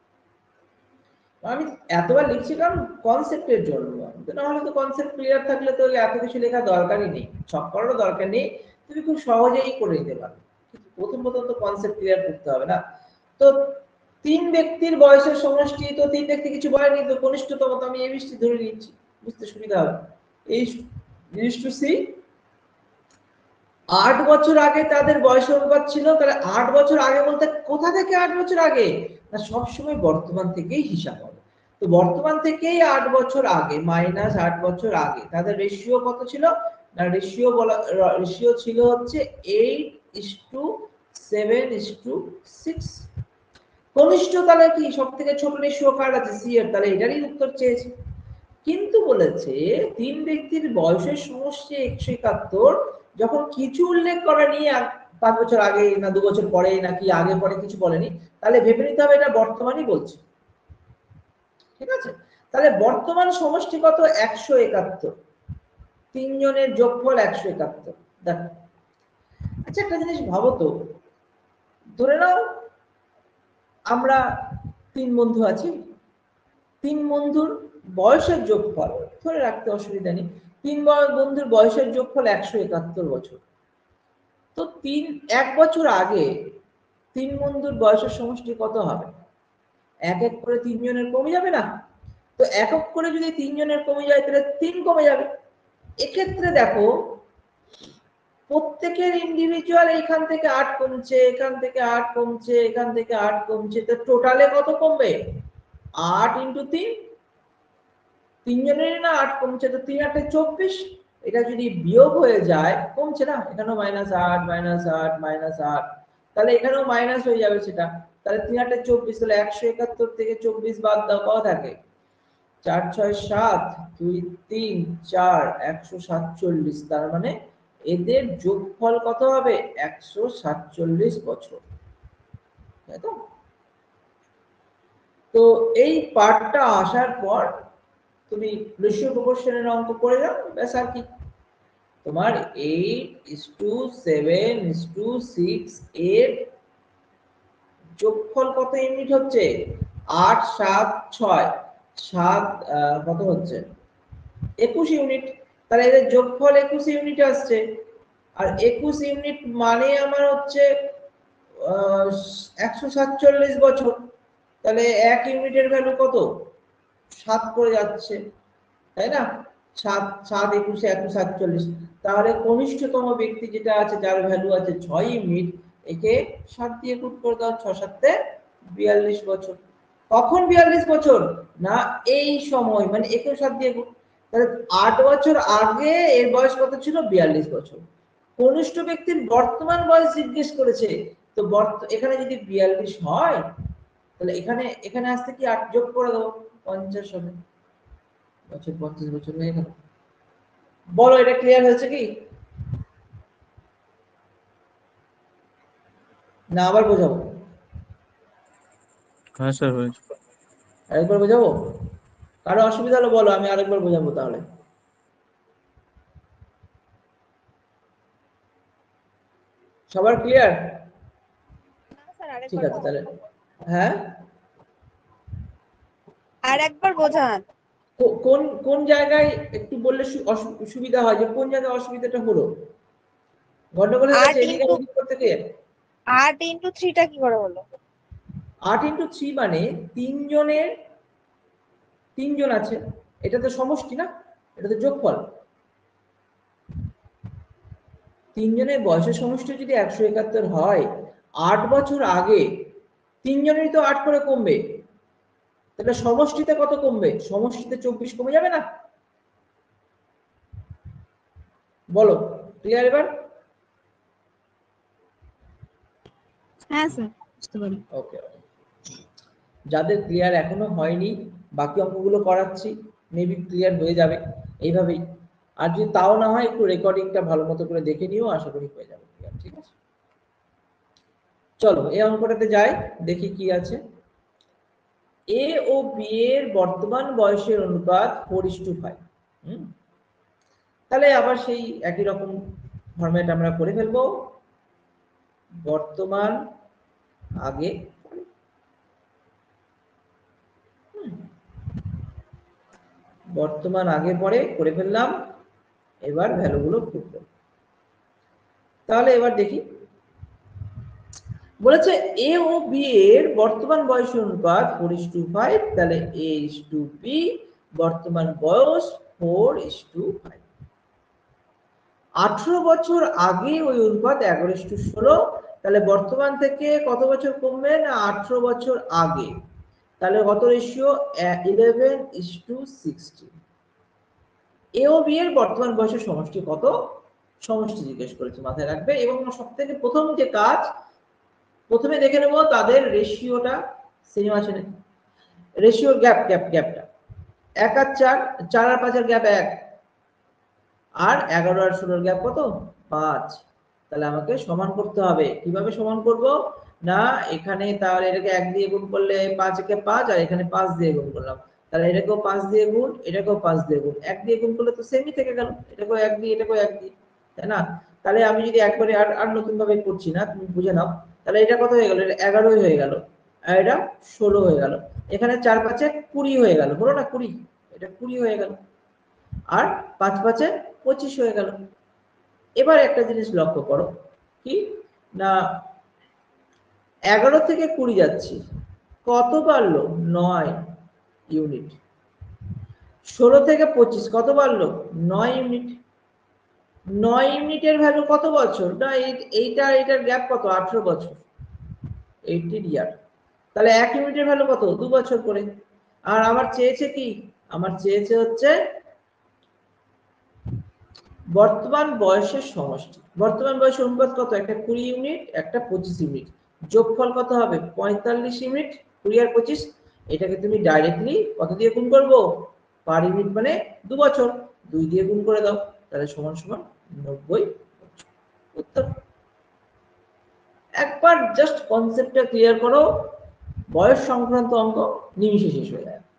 আমি এতবার লিখছি কারণ কনসেপ্টের জন্য, না হলে তো কনসেপ্ট ক্লিয়ার থাকলে তো এত কিছু লেখা দরকারই নেই, সব করারও দরকার নেই, তুমি খুব সহজেই করে নিতে পারো। প্রথম প্রথম তো কনসেপ্ট ক্লিয়ার করতে হবে না। তো তিন ব্যক্তির বয়সের সমষ্টি, তো তিন ব্যক্তি কিছু বলেনি, তো কনিষ্ঠতম তো আমি এই বৃষ্টি ধরে নিচ্ছি, বুঝতে সুবিধা হবে। এই টু সি, আট বছর আগে তাদের বয়স অনুপাত ছিল, তাহলে আট বছর আগে বলতে কোথা থেকে আট বছর আগে? না সবসময় বর্তমান থেকেই হিসাব হবে। তো বর্তমান থেকেই আট বছর আগে মাইনাস আট বছর আগে তাদের রেশিও কত ছিল? না রেশিও বলা রেশিও ছিল হচ্ছে eight is to seven is to six. কনিষ্ঠ তাহলে কি সব থেকে ছোট রেশিও কার আছে? সি এর, তাহলে এটারই উত্তর চেয়েছে। কিন্তু বলেছে তিন ব্যক্তির বয়সের সমষ্টি একশো একাত্তর, যখন কিছু উল্লেখ করা নিয়ে পাঁচ বছর আগে না দু বছর পরে নাকি আগে পরে কিছু বলেনি, তাহলে ভেবে নিতে হবে এটা বর্তমানই বলছে। ঠিক আছে, তাহলে বর্তমান সমষ্টি কত? একশো একাত্তর, তিনজনের যোগফল একশো একাত্তর। দেখো আচ্ছা একটা জিনিস ভাবো তো, ধরে নাও আমরা তিন বন্ধু আছি, তিন বন্ধুর বয়সের যোগফল ধরে রাখতে অসুবিধা নেই, তিন বন্ধুর বয়সের যোগফল একশো একাত্তর বছর। তো তিন এক বছর আগে তিন বন্ধুর বয়সের সমষ্টি কত হবে? এক এক করে তিনজনের কমে যাবে না? তো একক করে যদি তিনজনের কমে যায় তাহলে তিন কমে যাবে। এক্ষেত্রে দেখো প্রত্যেকের ইন্ডিভিজুয়াল এখান থেকে আট কমছে, এখান থেকে আট কমছে, এখান থেকে আট কমছে, তো টোটালে কত কমবে? আট ইন্টু তিন, তিনজনের না আট কমছে, তো তিন আটে চব্বিশ, এটা যদি বিয়োগ হয়ে যায় কমছে না, এখানেও মাইনাস আট মাইনাস আট মাইনাস আট, তাহলে এখানেও মাইনাস হয়ে যাবে সেটা, তাহলে তিন আটে চব্বিশ, তাহলে একশো একাত্তর থেকে চব্বিশ বাদ দাও, কত থাকে? চার ছয় সাত, দুই তিন চার, একশো সাতচল্লিশ, তার মানে এদের যোগফল কত হবে? একশো সাতচল্লিশ বছর, তাই তো? তো এই পার্টটা আসার পর তুমি রেশিও প্রপোর্শনের অঙ্ক করে যাও, ব্যাস আর কি। তোমার eight is to seven is to six এর যোগফল কত ইউনিট হচ্ছে? আট সাত ছয়, সাত কত হচ্ছে? একুশ ইউনিট, তাহলে এদের যোগফল একুশ ইউনিট আসছে। আর একুশ ইউনিট মানে আমার হচ্ছে একশো সাতচল্লিশ বছর, তাহলে এক ইউনিটের ভ্যালু কত? সাত করে যাচ্ছে, তাই না? সাত সাত একুশে একশো সাতচল্লিশ, তাহলে কনিষ্ঠতম ব্যক্তি যেটা আছে যার ভ্যালু আছে ছয় ইউনিট, একে সাত দিয়ে গুণ করে দাও, ছ সাতে বিয়াল্লিশ বছর। কখন বিয়াল্লিশ বছর? না এই সময়, মানে একে সাত দিয়ে গুণ, তাহলে আট বছর আগে এর বয়স কত ছিল? বিয়াল্লিশ বছর। কনিষ্ঠ ব্যক্তির বর্তমান বয়স জিজ্ঞেস করেছে, তো এখানে যদি বিয়াল্লিশ হয় তাহলে এখানে এখানে আসতে কি আট যোগ করে দেবো, পঞ্চাশ হবে, বছর পঞ্চাশ বছর হয়ে গেল। বলো এটা ক্লিয়ার হয়েছে কি না আবার বোঝাবো? হ্যাঁ স্যার হয়েছে। আরেকবার বোঝাবো? কারো অসুবিধা হলে বলো, আমি আরেকবার বোঝাবো তাহলে। সবার ক্লিয়ার? ঠিক আছে তাহলে, হ্যাঁ আর একবার বোঝান। কোন কোন জায়গায় একটু বললে সুবিধা হয়, যে কোন জায়গায় অসুবিধাটা হলো, গন্ডগোল হয়ে গেছে এদিকে ওদিক করতে গিয়ে? আট ইন্টু থ্রিটা কি করে হলো? আট ইন্টু থ্রি মানে তিনজনের, তিনজন আছে, এটা তো সমষ্টি না, এটা তো যোগফল। তিনজনের বয়সের সমষ্টি যদি একশো একাত্তর হয়, আট বছর আগে তিনজনেরই তো আট করে কমবে, তাহলে সমষ্টিতে কত কমবে? সমষ্টিতে চব্বিশ কমে যাবে না? বলো ক্লিয়ার এবার? হ্যাঁ স্যার বুঝতে পারি। ওকে, যাদের ক্লিয়ার এখনো হয়নি বাকি অঙ্কগুলো করাচ্ছি, মেবি ক্লিয়ার হয়ে যাবে এইভাবেই। আর যদি তাও না হয় একটু রেকর্ডিংটা ভালো মতো করে দেখে নিও, আশা করি হয়ে যাবে ক্লিয়ার। ঠিক আছে, চলো এই অঙ্কটাতে যাই, দেখি কি আছে। এ ও বি এর বর্তমান বয়সের অনুপাত ফোর ইস টু ফাইভ। হুম, তাহলে আবার সেই একই রকম ফরম্যাট আমরা করে ফেলবো। বর্তমান আগে, বর্তমান আগে পরে করে ফেললাম। এবার ভ্যালুগুলো পুট করব। তাহলে এবার দেখি, বলেছে এ ও বি এর বর্তমান বয়স অনুপাত ফোর ইস টু ফাইভ, তাহলে এ ইস টু বি বর্তমান বয়স ফোর ইস টু ফাইভ। আঠারো বছর আগে ওই অনুপাত এগারো ইস টু ষোলো, তাহলে বর্তমান থেকে কত বছর কমবে না আঠারো বছর আগে, তাহলে কত ratio eleven is to sixteen. A ও বি এর বর্তমান বয়সের সমষ্টি কত, সমষ্টি জিজ্ঞেস করেছে, মাথায় রাখবে। এবং সব থেকে প্রথম যে কাজ, প্রথমে দেখে নেব তাদের রেশিওটা সেম আছে নাকি। রেশিও গ্যাপ গ্যাপ গ্যাপটা এক আর চার, চার আর পাঁচের গ্যাপ এক, আর এগারো আর ষোলোর গ্যাপ কত, পাঁচ। তাহলে আমাকে সমান করতে হবে। কিভাবে সমান করব না, এখানে তাহলে এটাকে এক দিয়ে গুণ করলে পাঁচ একে পাঁচ, আর এখানে পাঁচ দিয়ে গুণ করলাম, তাহলে এটাকেও পাঁচ দিয়ে গুণ, এটাকেও পাঁচ দিয়ে গুণ, এক দিয়ে গুণ করলে তো সেমই থেকে গেল, এটাকেও এক দিয়ে এটাকেও এক দিয়ে, তাই না। তাহলে আমি যদি একবারে আর আর নতুন ভাবে করছি না, তুমি বুঝে নাও, তাহলে এটা কত হয়ে গেল, এটা এগারোই হয়ে গেল, আর এটা ষোলো হয়ে গেল, এখানে চার পাঁচে কুড়ি হয়ে গেল, হলো না কুড়ি, এটা কুড়ি হয়ে গেল, আর পাঁচ পাঁচে পঁচিশ হয়ে গেল। এবার একটা জিনিস লক্ষ্য করো, কি না এগারো থেকে কুড়ি যাচ্ছি, কত বাড়লো, নয় ইউনিট। ষোলো থেকে পঁচিশ কত বাড়লো, নয় ইউনিট। নয় ইউনিটের ভ্যালু কত বছর না, এইটা এইটার গ্যাপ কত, আঠারো বছর, এইটিন ইয়ার। তাহলে এক ইউনিটের ভ্যালু কত, দু বছর করে। আর আমার চেয়েছে কি, আমার চেয়েছে হচ্ছে বর্তমান বয়সের সমষ্টি। বর্তমান বয়সের অনুপাত কত, একটা কুড়ি ইউনিট, একটা পঁচিশ ইউনিট, যোগফল কত হবে, পঁয়তাল্লিশ ইউনিট। কুড়ি আর পঁচিশ, এটাকে তুমি ডাইরেক্টলি কত দিয়ে গুণ করবো, পার ইউনিট মানে দু বছর, দুই দিয়ে গুণ করে দাও, তাহলে সমান সমান নব্বই বছর। উত্তর। একবার জাস্ট কনসেপ্টটা ক্লিয়ার করো, বয়স সংক্রান্ত অঙ্ক নিমিশে শেষ হয়ে যায়।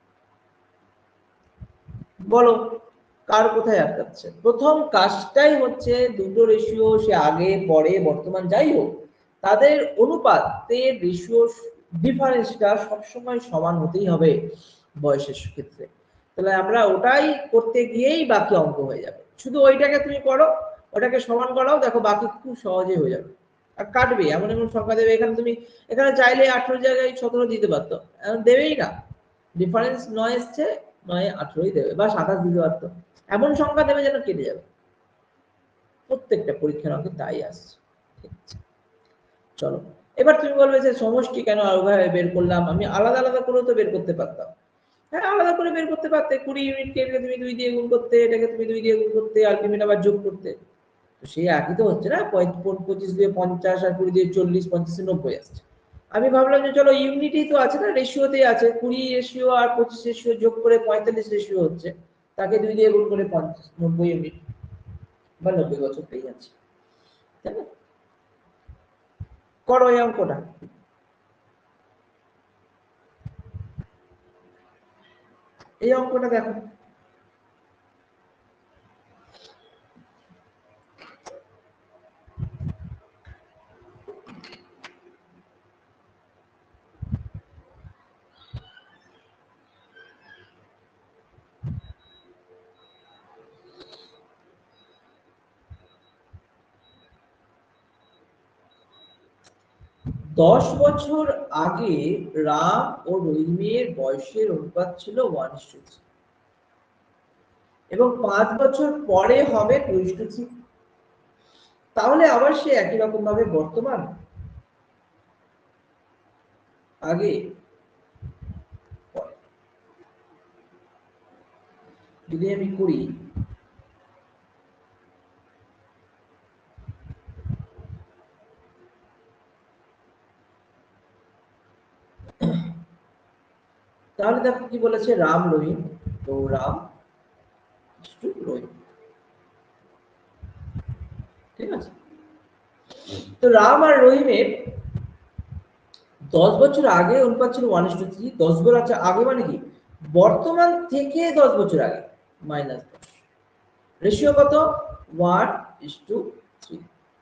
বলো কার কোথায় আটকাচ্ছে। প্রথম কাজটাই হচ্ছে দুটো রেশিও, সে আগে পরে বর্তমান যাই হোক, তাদের অনুপাতের রেশিও ডিফারেন্সটা সবসময় সমান হতেই হবে বয়সের ক্ষেত্রে। তাহলে আমরা ওটাই করতে গিয়েই বাকি অঙ্ক হয়ে যাবে। শুধু ওইটাকে তুমি করো, ওটাকে সমান করাও, দেখো বাকি খুব সহজে হয়ে যাবে। আর কাটবে, এমন এমন সংখ্যা দেবে, এখানে তুমি এখানে চাইলে আঠারো জায়গায় সতেরো দিতে পারতো, দেবেই না। ডিফারেন্স নয় এসছে, নয় আঠারোই দেবে, বা সাতাশ দিতে পারতো, এমন সংখ্যা দেবে যেন কেটে যাবে। প্রত্যেকটা পরীক্ষার অঙ্কে তাই আসছে। ঠিক আছে, চলো এবার তুমি বলবে যে সমষ্টি কেন আলাদাভাবে বের করলাম, আমি আলাদা আলাদা করেও তো বের করতে পারতাম। হ্যাঁ, আলাদা করে বের করতে পারতে, কুড়ি ইউনিটকে এটাকে তুমি দুই দিয়ে গুণ করতে, এটাকে তুমি দুই দিয়ে গুণ করতে, আলটিমেট আবার যোগ করতে, তো সেই একই তো হচ্ছে না। পঁচিশ দিয়ে পঞ্চাশ, আর কুড়ি দিয়ে চল্লিশ, পঞ্চাশে নব্বই আসছে। আমি ভাবলাম যে চলো ইউনিটই তো আছে না, রেশিওতেই আছে, কুড়ি রেশিও আর পঁচিশ রেশিও যোগ করে পঁয়তাল্লিশ রেশিও হচ্ছে, তাকে দুই দিয়ে গুণ করে পঞ্চাশ, নব্বই ইউনিট বা নব্বই বছর পেয়ে যাচ্ছে, তাই না। করো এই অঙ্কটা। এই অঙ্কটা দেখো, দশ বছর আগে রাম ও রহিমের বয়সের অনুপাত ছিল ওয়ান ইস টু থ্রি, এবং পাঁচ বছর পরে হবে টু ইস টু থ্রি। তাহলে আবার সে একই রকম ভাবে বর্তমান আগে পরে যদি আমি করি, তাহলে দেখো কি বলেছে, রাম রহিম তো রাম টু রহিম, ঠিক আছে। তো রাম আর রহিমের দশ বছর আগে অনুপাত ছিল ওয়ান ইস টু থ্রি। দশ বছর আগে মানে কি, বর্তমান থেকে দশ বছর আগে মাইনাস দশ। রেশিও কত, ওয়ান ইস টু থ্রি।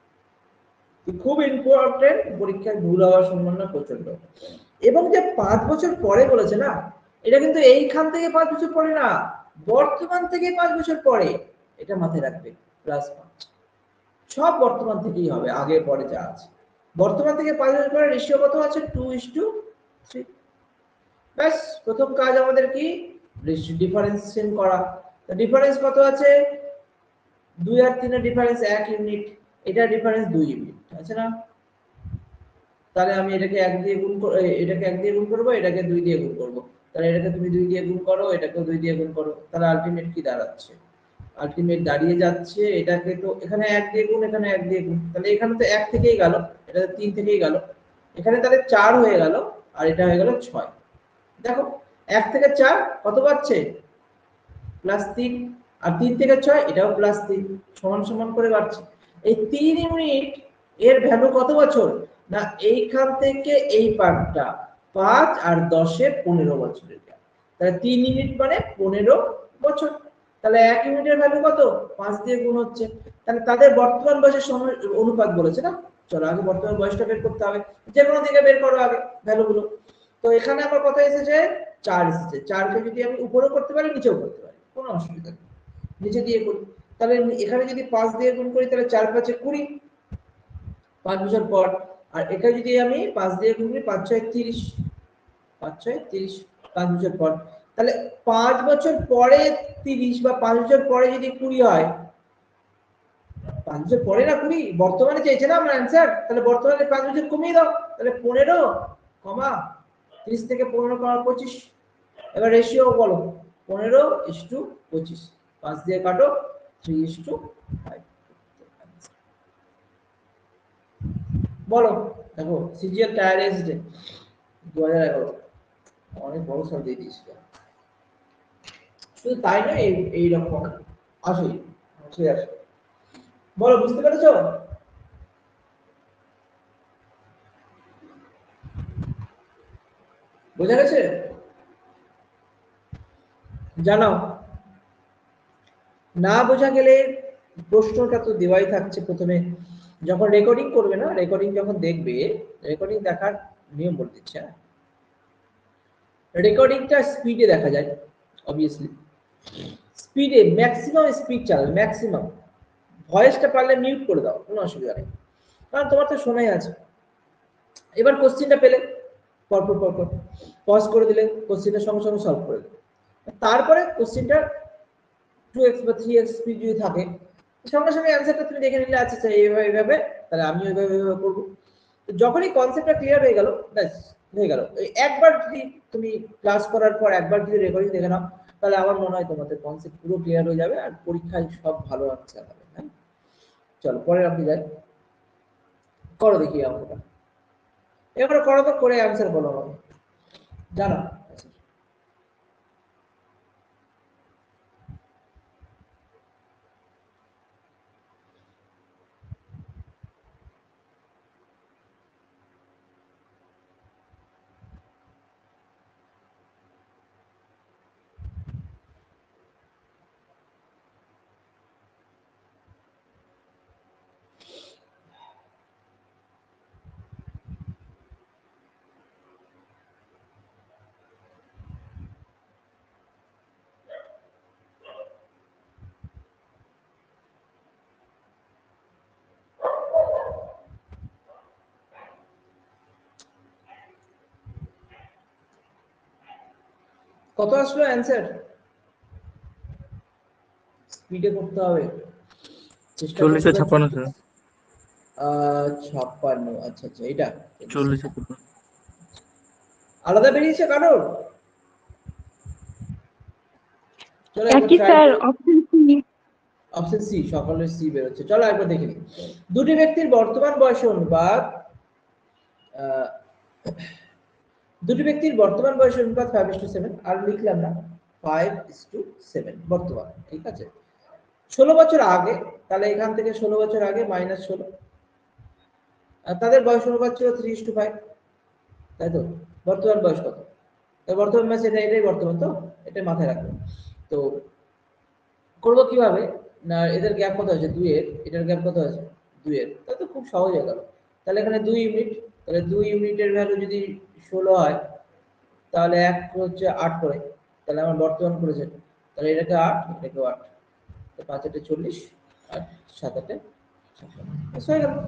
খুব ইম্পর্টেন্ট, পরীক্ষায় ভুল হওয়ার সম্ভাবনা প্রচন্ড। এবং যে পাঁচ বছর পরে বলেছে না, এটা কিন্তু এইখান থেকে পাঁচ বছর পরে না, বর্তমান থেকে পাঁচ বছর পরে, এটা মাথায় রাখবে। প্লাস পাঁচ, সব বর্তমান থেকেই হবে, আগে পরে যা আছে। বর্তমান থেকে পাঁচ বছর পরে রেশিও কত আছে, টু ইস টু থ্রি। ব্যাস, প্রথম কাজ আমাদের কি, ডিফারেন্সিয়েশন করা। ডিফারেন্স কত আছে, দুই আর তিনের ডিফারেন্স এক ইউনিট, এটা ডিফারেন্স দুই ইউনিট আছে না। তাহলে আমি এটাকে এক দিয়ে গুণ করব, এটাকে এক দিয়ে গুণ করব, এটাকে দুই দিয়ে গুণ করব। তাহলে এটাকে তুমি দুই দিয়ে গুণ করো, এটাকেও দুই দিয়ে গুণ করো। তাহলে আলটিমেট কি দাঁড়াচ্ছে, আলটিমেট দাঁড়িয়ে যাচ্ছে, এটাকে তো এখানে এক দিয়ে গুণ, এখানে এক দিয়ে গুণ, তাহলে এখানে তো এক থেকেই গেল, এটা তিন থেকেই গেল, এখানে তাহলে চার হয়ে গেল, আর এটা হয়ে গেল ছয়। দেখো এক থেকে চার কত পাচ্ছে, প্লাস তিন, আর তিন থেকে ছয় এটাও প্লাস তিন, সমান সমান করে বাড়ছে। এই তিন ইউনিট এর ভ্যালু কত বছর না, এইখান থেকে এই পার্টটা পাঁচ আর দশে পনেরো বছরের গ্যাপ। তাহলে তিন ইউনিট মানে পনেরো বছর। তাহলে এক ইউনিটের ভ্যালু কত, পাঁচ দিয়ে গুণ হচ্ছে। তাহলে তাদের বর্তমান বয়সের সময় অনুপাত বলেছে না, চলো আগে বর্তমান বয়সটা বের করতে হবে, যে কোনো দিকে বের করো আগে ভ্যালুগুলো। তো এখানে আমার কথা এসেছে চার এসেছে, চারকে যদি আমি উপরেও করতে পারি নিচেও করতে পারি, কোনো অসুবিধা নেই, নিচে দিয়ে করি। তাহলে এখানে যদি পাঁচ দিয়ে গুণ করি তাহলে চার পাঁচে কুড়ি, পাঁচ বছর পর। আর এখানে যদি আমি পাঁচ দিয়ে গুণ করি, পাঁচ ছয় তিরিশ, পাঁচ ছয় তিরিশ, পাঁচ বছর পর। তাহলে পাঁচ বছর পরে তিরিশ বা পাঁচ বছর পরে যদি কুড়ি হয়, পাঁচ বছর পরে না কুড়ি, বর্তমানে চাইছে না আমার অ্যান্সার, তাহলে বর্তমানে পাঁচ বছর কমিয়ে দাও, তাহলে পনেরো কমা তিরিশ থেকে পনেরো কমা পঁচিশ। এবার রেশিও বলো, পনেরো ইস টু পঁচিশ, পাঁচ দিয়ে কাটো, থ্রি ইস টু ফাইভ। বলো, দেখো সিজিএল টায়ার এসেছে দু হাজার এগারো, অনেক বড় সাল দিয়ে দিয়েছিল। শুধু তাই নয়, এই এইরকম আসেই, ঠিক আছে। বলো, বুঝতে পেরেছো? বোঝা গেছে? জানাও, না বোঝা গেলে প্রশ্নটা তো দেওয়াই থাকছে প্রথমে, যখন রেকর্ডিং করবে না, রেকর্ডিং যখন দেখবে, রেকর্ডিং দেখার নিয়ম বলে দিচ্ছে। রেকর্ডিংটা স্পিডে দেখা যায়, অবভিয়াসলি স্পিডে, ম্যাক্সিমাম স্পিড চালাবে, ম্যাক্সিমাম। ভয়েসটা পারলে মিউট করে দাও, কোনো অসুবিধা নেই, কারণ তোমার তো শোনাই আছে। এবার কোশ্চেনটা পেলে পরপর পরপর পজ করে দিলে, কোশ্চেনটা সঙ্গে সঙ্গে সলভ করে দিলে। তারপরে কোশ্চেনটা টু এক্স বা থ্রি এক্স স্পিড যদি থাকে, সঙ্গে সঙ্গে অ্যান্সারটা তুমি দেখে নিলে, আচ্ছা আচ্ছা এইভাবে এইভাবে, তাহলে আমি ওইভাবে এইভাবে করবো। যখনই কনসেপ্টটা ক্লিয়ার হয়ে গেল, ব্যাস হয়ে গেল। একবার যদি তুমি ক্লাস করার পর একবার যদি রেকর্ডিং দেখে নাও, তাহলে আমার মনে হয় তোমাদের কনসেপ্ট পুরো ক্লিয়ার হয়ে যাবে, আর পরীক্ষায় সব ভালো আনসার হবে। হ্যাঁ, চলো পরে আপনি যাই, করো দেখি আমাকে, এবার করো তো, করে অ্যান্সার বলো আমাকে, জানো। কত আসলো অ্যান্সার? স্পিডে করতে হবে, চেষ্টা চল্লিশে করতে ছাপ্পান্ন স্যার। আহ ছাপ্পান্ন, আচ্ছা আচ্ছা, এটা চল্লিশে ছাপ্পান্ন। আলাদা বেরিয়েছে কারোর? চলো একবার একই ট্রাই স্যার, করি। Option C. অপশন সি, সকলের সি বেরোচ্ছে। চলো একবার দেখে নিই। দুটি ব্যক্তির বর্তমান বয়সের অনুপাত, আহ, দুটি ব্যক্তির বর্তমান বয়সের অনুপাত ফাইভ ইস টু সেভেন, আর লিখলাম না, ফাইভ ইস টু সেভেন বর্তমান, ঠিক আছে। ষোলো বছর আগে, তাহলে এখান থেকে ষোলো বছর আগে মাইনাস ষোলো, আর তাদের বয়স অনুপাত ছিল থ্রি ইস টু ফাইভ, তাই তো। বর্তমান বয়স কত? বর্তমান বয়স এটা, এটাই বর্তমান, তো এটা মাথায় রাখবে। তো করবো কিভাবে না, এদের গ্যাপ কত আছে দুই এর, এটার গ্যাপ কত আছে দুই এর, তাহলে তো খুব সহজ হয়ে গেল। তাহলে এখানে দুই ইউনিট, তাহলে দুই ইউনিটের ভ্যালু যদি ষোলো হয়, তাহলে এক হচ্ছে আট করে, তাহলে আমার বর্তমান করেছে, তাহলে এটাকে আট, এটাকে আট, তো পাঁচ আটে চল্লিশ, আর সাত আটে হয়ে গেল।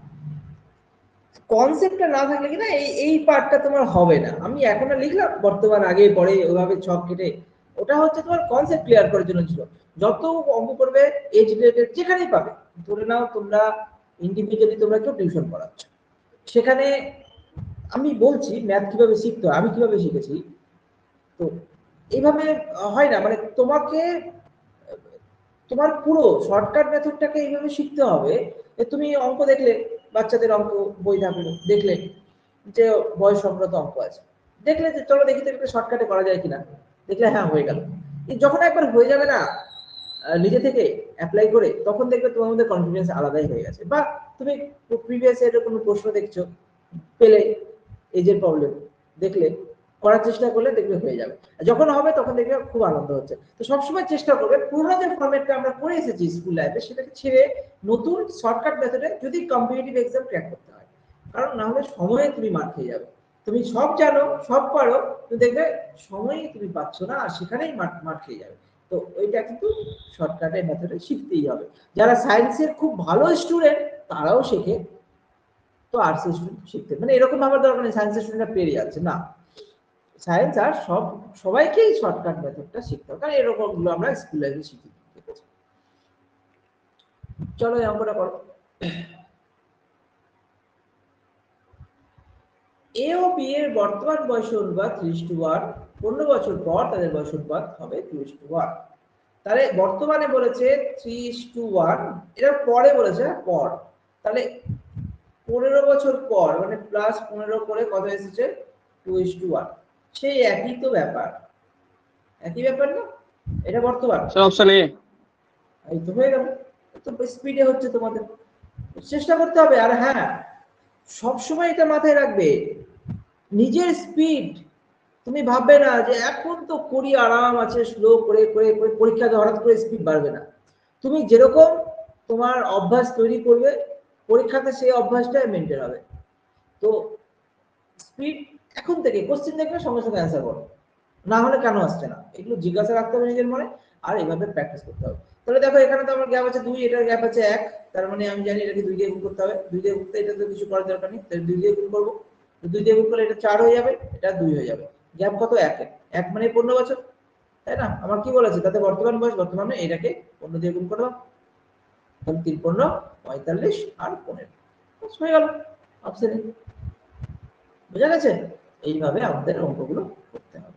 কনসেপ্টটা না থাকলে কি না এই এই পার্টটা তোমার হবে না। আমি এখন লিখলাম বর্তমান আগে পরে ওইভাবে ছক কেটে, ওটা হচ্ছে তোমার কনসেপ্ট ক্লিয়ার করার জন্য ছিল। যত অঙ্ক করবে এজ রিলেটেড যেখানেই পাবে, ধরে নাও তোমরা ইন্ডিভিজুয়ালি তোমরা কেউ টিউশন পড়াচ্ছ, সেখানে আমি বলছি ম্যাথ কিভাবে শিখতে হয়, আমি কিভাবে শিখেছি। তো এইভাবে হয় না, মানে তোমাকে তোমার পুরো শর্টকাট মেথডটাকে এইভাবে শিখতে হবে যে তুমি অঙ্ক দেখলে, বাচ্চাদের অঙ্ক বই থাকলো, দেখলে যে বয়স সংক্রান্ত অঙ্ক আছে, দেখলে যে চলো দেখি তো একটা শর্টকাটে করা যায় কিনা, দেখলে হ্যাঁ হয়ে গেল। যখন একবার হয়ে যাবে না নিজে থেকে অ্যাপ্লাই করে, তখন দেখবে তোমার মধ্যে কনফিডেন্স আলাদাই হয়ে গেছে। বা তুমি প্রিভিয়াস এর কোনো প্রশ্ন দেখছো, পেলে এজের প্রবলেম দেখলে, করার চেষ্টা করলে দেখবে হয়ে যাবে। যখন হবে তখন দেখবে খুব আনন্দ হচ্ছে। তো সবসময় চেষ্টা করবে পুরোনো যে ফরম্যাটটা আমরা করে এসেছি স্কুল লাইফে, সেটাকে ছেড়ে নতুন শর্টকাট মেথডে যদি কম্পিটিটিভ এক্সাম ক্র্যাক করতে হয়, কারণ না হলে সময়ে তুমি মার খেয়ে যাবে। তুমি সব জানো, সব পারো, তুমি দেখবে সময়ই তুমি পাচ্ছ না, আর সেখানেই মার মার খেয়ে যাবে। তো ওইটা কিন্তু শর্টকাটের মেথডে শিখতেই হবে। যারা সায়েন্সের খুব ভালো স্টুডেন্ট তারাও শেখে, তো আর্টস স্টুডেন্ট শিখতে, মানে এরকম ভাবার দরকার নেই সায়েন্সের স্টুডেন্টরা পেরে যাচ্ছে না। সায়েন্স আর সব সবাইকেই শর্টকাট মেথডটা শিখতে হবে, কারণ এরকম গুলো আমরা স্কুল লাইফে শিখি। ঠিক আছে, চলো এই অঙ্কটা করো। এ ও বি এর বর্তমান বয়স অনুপাত থ্রি ইস টু ওয়ান, পনেরো বছর পর তাদের বয়স অনুপাত হবে টু ইস টু ওয়ান। তাহলে বর্তমানে বলেছে থ্রি ইস টু ওয়ান, এটা পরে বলেছে পর, তাহলে পনেরো বছর পর মানে প্লাস পনেরো করে কত এসেছে টু ইস টু ওয়ান, সেই একই তো ব্যাপার, একই ব্যাপার না, এটা বর্তমান অপশন এ। এই তো হয়ে গেল। তো স্পিডে হচ্ছে তোমাদের, চেষ্টা করতে হবে। আর হ্যাঁ, সবসময় এটা মাথায় রাখবে, নিজের স্পিড তুমি ভাববে না যে এখন তো করি আরাম আছে, স্লো করে করে করে পরীক্ষাতে হঠাৎ করে স্পিড বাড়বে না। তুমি যেরকম তোমার অভ্যাস তৈরি করবে, পরীক্ষাতে সেই অভ্যাসটাই মেনটেন হবে। তো স্পিড এখন থেকে কোশ্চেন দেখবে সঙ্গে সঙ্গে অ্যান্সার করো, না হলে কেন আসছে না এগুলো জিজ্ঞাসা রাখতে হবে নিজের মনে, আর এইভাবে প্র্যাকটিস করতে হবে। তাহলে দেখো এখানে তো আমার গ্যাপ আছে দুই, এটার গ্যাপ আছে এক, তার মানে আমি জানি এটাকে দুই দিয়ে গুণ করতে হবে, দুই দিয়ে গুণতে এটা তো কিছু করার দরকার নেই, তাহলে দুই দিয়ে গুণ করবো, দুই দিয়ে গুণ করলে এটা চার হয়ে যাবে, এটা দুই হয়ে যাবে। গ্যাপ কত? এক, এক মানে পনেরো বছর, তাই না? আমার কি বলেছে তাতে বর্তমান বয়স, বর্তমানে এটাকে পনেরো দিয়ে গুণ করলাম, তাহলে তিন পনেরো পঁয়তাল্লিশ আর পনেরো হয়ে গেল অপশনে। বোঝা গেছে? এইভাবে আমাদের অঙ্কগুলো করতে হবে।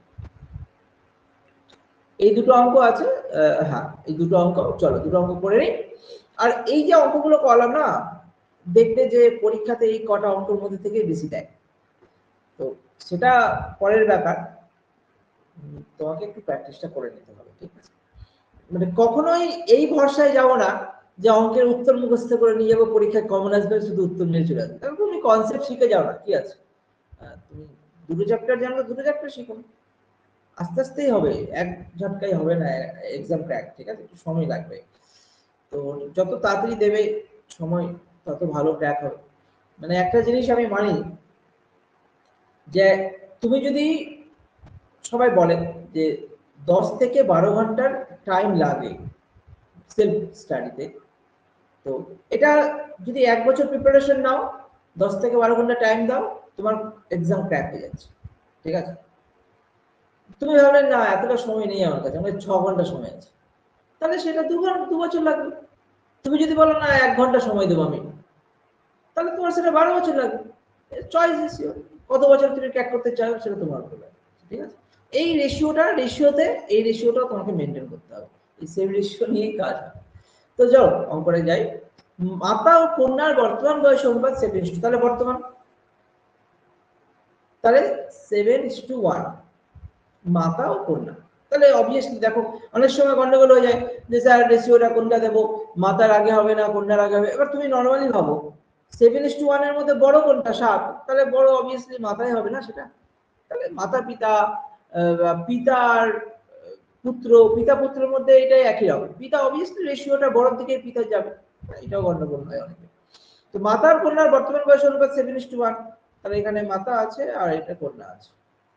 এই দুটো অঙ্ক আছে, হ্যাঁ এই দুটো অঙ্ক, চলো দুটো অঙ্ক করে নিই। আর এই যে অঙ্কগুলো করলাম না, দেখবে যে পরীক্ষাতে এই কটা অঙ্কের মধ্যে থেকে বেশি দেয়, তো সেটা পরের ব্যাপার, তোমাকে একটু প্র্যাকটিসটা করে নিতে হবে। ঠিক আছে, মানে কখনোই এই ভরসায় যাবো না যে অঙ্কের উত্তর মুখস্থ করে নিয়ে যাবো, পরীক্ষায় কমন আসবে শুধু উত্তর নিয়ে চলে আসবে। তাহলে তুমি কনসেপ্ট শিখে যাও না, কি আছে, তুমি দুটো চ্যাপ্টার জানলে দুটো চ্যাপ্টার শিখো, আস্তে আস্তেই হবে, এক ঝটকাই হবে না এক্সাম ক্র্যাক। ঠিক আছে, একটু সময় লাগবে। তো যত তাড়াতাড়ি দেবে সময়, তত ভালো ক্র্যাক হবে। মানে একটা জিনিস আমি মানি যে তুমি যদি, সবাই বলে যে দশ থেকে বারো ঘন্টার টাইম লাগে সেলফ স্টাডিতে, তো এটা যদি এক বছর প্রিপারেশন নাও, দশ থেকে বারো ঘন্টা টাইম দাও, তোমার এক্সাম ক্র্যাক হয়ে যাচ্ছে। ঠিক আছে, তুমি ভাবলে না এতটা সময় নেই আমার কাছে, আমাদের ছ ঘন্টা সময় আছে, তাহলে সেটা দু ঘন্টা দু বছর লাগবে। তুমি যদি বলো না এক ঘন্টা সময় দেবো আমি, তাহলে তোমার সেটা বারো বছর লাগবে। চয়েস ইজ ইওর, কত বছর তুমি ক্র্যাক করতে চাও সেটা তোমার উপর। ঠিক আছে, এই রেশিওটা রেশিওতে এই রেশিওটা তোমাকে মেনটেন করতে হবে, এই সেম রেশিও নিয়েই কাজ হয়। তো যাও অঙ্করে যাই। মাতা ও কন্যার বর্তমান বয়স অনুপাত সেভেন ইস টু, তাহলে বর্তমান, তাহলে সেভেন ইস টু ওয়ান মাতা ও কন্যা, তাহলে অবভিয়াসলি দেখো অনেক সময় গন্ডগোল হয়ে যায় যে স্যার রেশিওটা কোনটা দেবো, মাথার আগে হবে না কোনটার আগে হবে। এবার তুমি নর্মালি ভাবো সেভেন ইস টু ওয়ান এর মধ্যে বড় কোনটা, সাত, তাহলে বড় অবভিয়াসলি মাথায় হবে না সেটা। তাহলে মাতা পিতা, পিতার পুত্র, পিতা পুত্রের মধ্যে এটাই একই রকম, পিতা অবভিয়াসলি রেশিওটা বড় দিকে পিতা যাবে, এটাও গন্ডগোল হয় অনেকে। তো মাতার কন্যার বর্তমান বয়স অনুপাত সেভেন ইস টু ওয়ান, তাহলে এখানে মাতা আছে আর এটা কন্যা আছে।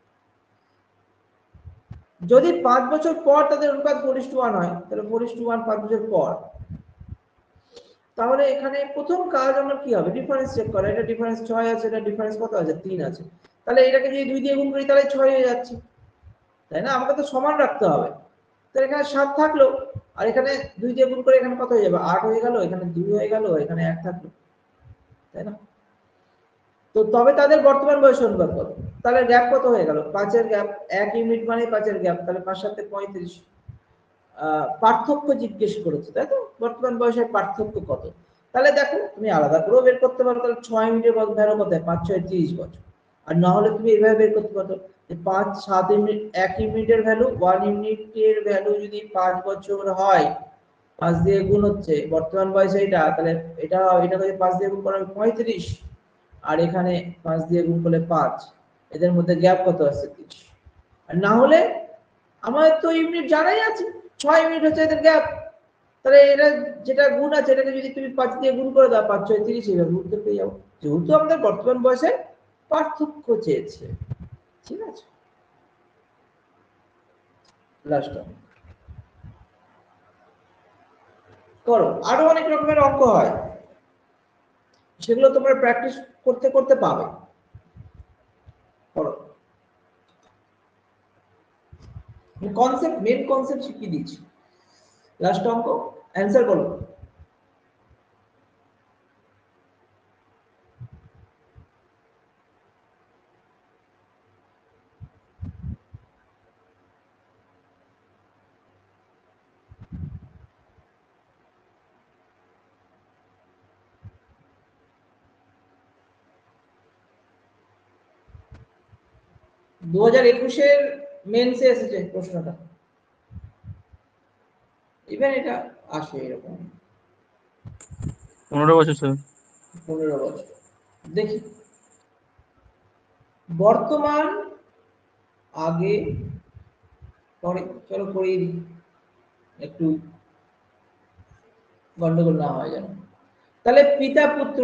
যদি পাঁচ বছর পর তাদের অনুপাত ফোর ইস টু ওয়ান হয়, তাহলে ফোর ইস টু ওয়ান পাঁচ বছর পর, তাহলে এখানে প্রথম কাজ আমার কি হবে, ডিফারেন্স চেক করা। এটা ডিফারেন্স ছয় আছে, এটা ডিফারেন্স কত আছে, তিন আছে। তাহলে এটাকে যদি দুই দিয়ে গুণ করি তাহলে ছয় হয়ে যাচ্ছে, তাই না? আমাকে তো সমান রাখতে হবে। তো এখানে সাত থাকলো, আর এখানে দুই দিয়ে গুণ করে এখানে কত হয়ে যাবে, আট হয়ে গেল, এখানে দুই হয়ে গেল, এখানে এক থাকলো, তাই না? তো তবে তাদের বর্তমান বয়স অনুপাত কত, তাহলে গ্যাপ কত হয়ে গেল, পাঁচের গ্যাপ, এক ইউনিট মানে পাঁচের গ্যাপ, তাহলে পাঁচ সাথে পঁয়ত্রিশ। পার্থক্য জিজ্ঞেস করেছে, তাই তো, বর্তমান বয়সের পার্থক্য কত। তাহলে দেখো তুমি আলাদা করেও বের করতে পারো, তাহলে ছয় ইউনিটের ভ্যালু কত, পাঁচ ছয় ত্রিশ বছর। আর না হলে তুমি এইভাবে বের করতে পারো যে পাঁচ সাত ইউনিট, এক ইউনিটের ভ্যালু, ওয়ান ইউনিটের ভ্যালু যদি পাঁচ বছর হয়, পাঁচ দিয়ে গুণ হচ্ছে বর্তমান বয়স এটা, তাহলে এটা এটা যদি পাঁচ দিয়ে গুণ করা পঁয়ত্রিশ, আর এখানে পাঁচ দিয়ে গুণ করলে পাঁচ, এদের মধ্যে গ্যাপ কত আছে, ত্রিশ। আর না হলে আমার তো ইউনিট জানাই আছে, ছয় ইউনিট হচ্ছে এদের গ্যাপ, তাহলে এটা যেটা গুণ আছে এটাকে যদি তুমি পাঁচ দিয়ে গুণ করে দাও, পাঁচ ছয় তিরিশ, এইভাবে উত্তর পেয়ে যাবো, যেহেতু আমাদের বর্তমান বয়সের পার্থক্য চেয়েছে। ঠিক আছে, লাস্ট করো। আরো অনেক রকমের অঙ্ক হয়, সেগুলো তোমরা প্র্যাকটিস করতে করতে পাবে। করো, কনসেপ্ট, মেন কনসেপ্ট শিখিয়ে দিচ্ছি। লাস্ট অঙ্ক, অ্যান্সার বলো। দু হাজার একুশের মেন্সে এসেছে প্রশ্নটা, ইভেন এটা আসে এরকম পনেরো বছর স্যার। পনেরো বছর। দেখি বর্তমান, আগে, পরে, চলো করিয়ে দিই, একটু গন্ডগোল না হয় যেন। তাহলে পিতা পুত্র,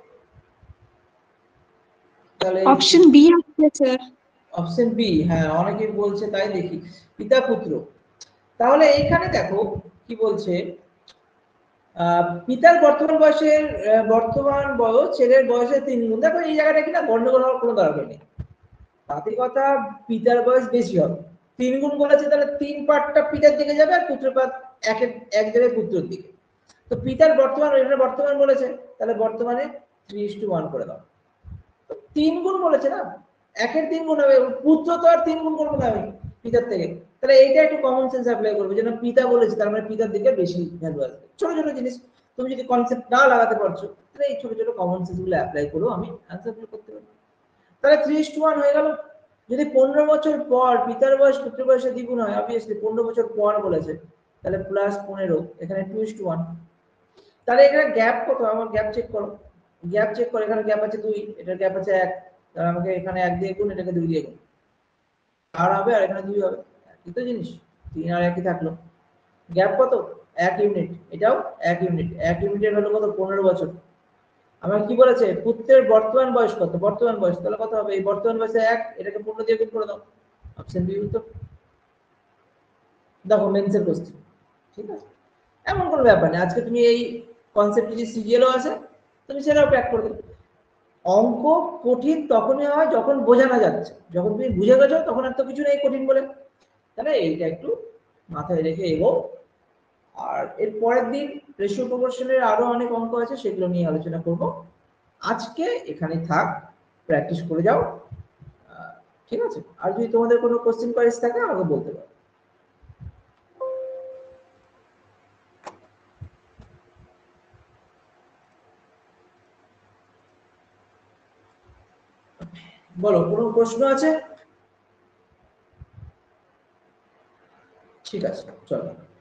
তাহলে অপশন বি আছে স্যার। অপশন বি, হ্যাঁ অনেকে বলছে তাই, দেখি পিতা পুত্র। তাহলে এখানে দেখো কি বলছে, আহ পিতার বর্তমান বয়সের আহ, বর্তমান বয়স ছেলের বয়সের তিন গুণ। দেখো এই জায়গাটা কিনা গন্ডগোল হওয়ার কোনো দরকার নেই, তাতে কথা পিতার বয়স বেশি হবে, তিন গুণ বলেছে, তাহলে তিন পার্টটা পিতার দিকে যাবে আর পুত্র পার্ট এক এক জায়গায় পুত্রের দিকে। তো পিতার বর্তমান, এখানে বর্তমান বলেছে, তাহলে বর্তমানে থ্রি ইস টু ওয়ান করে দাও। তিন গুণ বলেছে না, একের তিন গুণ হবে, পুত্র তো আর তিন গুণ করবো না আমি পিতার থেকে, তাহলে এইটা একটু কমন সেন্স অ্যাপ্লাই করবো, যেন পিতা বলেছে তার মানে পিতার দিকে বেশি ভ্যালু আসবে। ছোট ছোট জিনিস তুমি যদি কনসেপ্ট না লাগাতে পারছো, তাহলে এই ছোট ছোট কমন সেন্স গুলো অ্যাপ্লাই করো, আমি অ্যান্সার গুলো করতে পারবো। তাহলে থ্রি ইস টু ওয়ান হয়ে গেল। যদি পনেরো বছর পর পিতার বয়স পুত্রের বয়সে দ্বিগুণ হয়, অবভিয়াসলি পনেরো বছর পর বলেছে, তাহলে প্লাস পনেরো, এখানে টু ইস টু ওয়ান। তাহলে এখানে গ্যাপ কত, আমার গ্যাপ চেক করো, গ্যাপ চেক করো, এখানে গ্যাপ আছে দুই, এটার গ্যাপ আছে এক, তাহলে আমাকে এখানে এক দিয়ে গুণ, এটাকে দুই দিয়ে গুণ, আর হবে, আর এখানে দুই হবে, একই তো জিনিস, তিন আর একই থাকলো। গ্যাপ কত, এক ইউনিট, এটাও এক ইউনিট, এক ইউনিটের ভ্যালু কত, পনেরো বছর। আমার কি বলেছে, পুত্রের বর্তমান বয়স কত, বর্তমান বয়স, তাহলে কত হবে, এই বর্তমান বয়সে এক, এটাকে পনেরো দিয়ে গুণ করে দাও, অপশন বি উত্তর। দেখো মেন্সের কোশ্চেন, ঠিক আছে, এমন কোনো ব্যাপার নেই। আজকে তুমি এই কনসেপ্ট যদি সিজিএলও আছে, তুমি সেটাও ক্র্যাক করবে। অঙ্ক কঠিন তখনই হয় যখন বোঝানো যাচ্ছে, যখন তুমি বুঝে গেছো তখন আর তো কিছু নেই কঠিন বলে। তাহলে এইটা একটু মাথায় রেখে এগো। আর এর পরের দিন রেশিও প্রপোর্শনের আরো অনেক অঙ্ক আছে, সেগুলো নিয়ে আলোচনা করব। আজকে এখানে থাক, প্র্যাকটিস করে যাও, ঠিক আছে। আর যদি তোমাদের কোনো কোশ্চেন কোয়ারিজ থাকে আমাকে বলতে পারো। বলো, কোনো প্রশ্ন আছে? ঠিক আছে, চলো।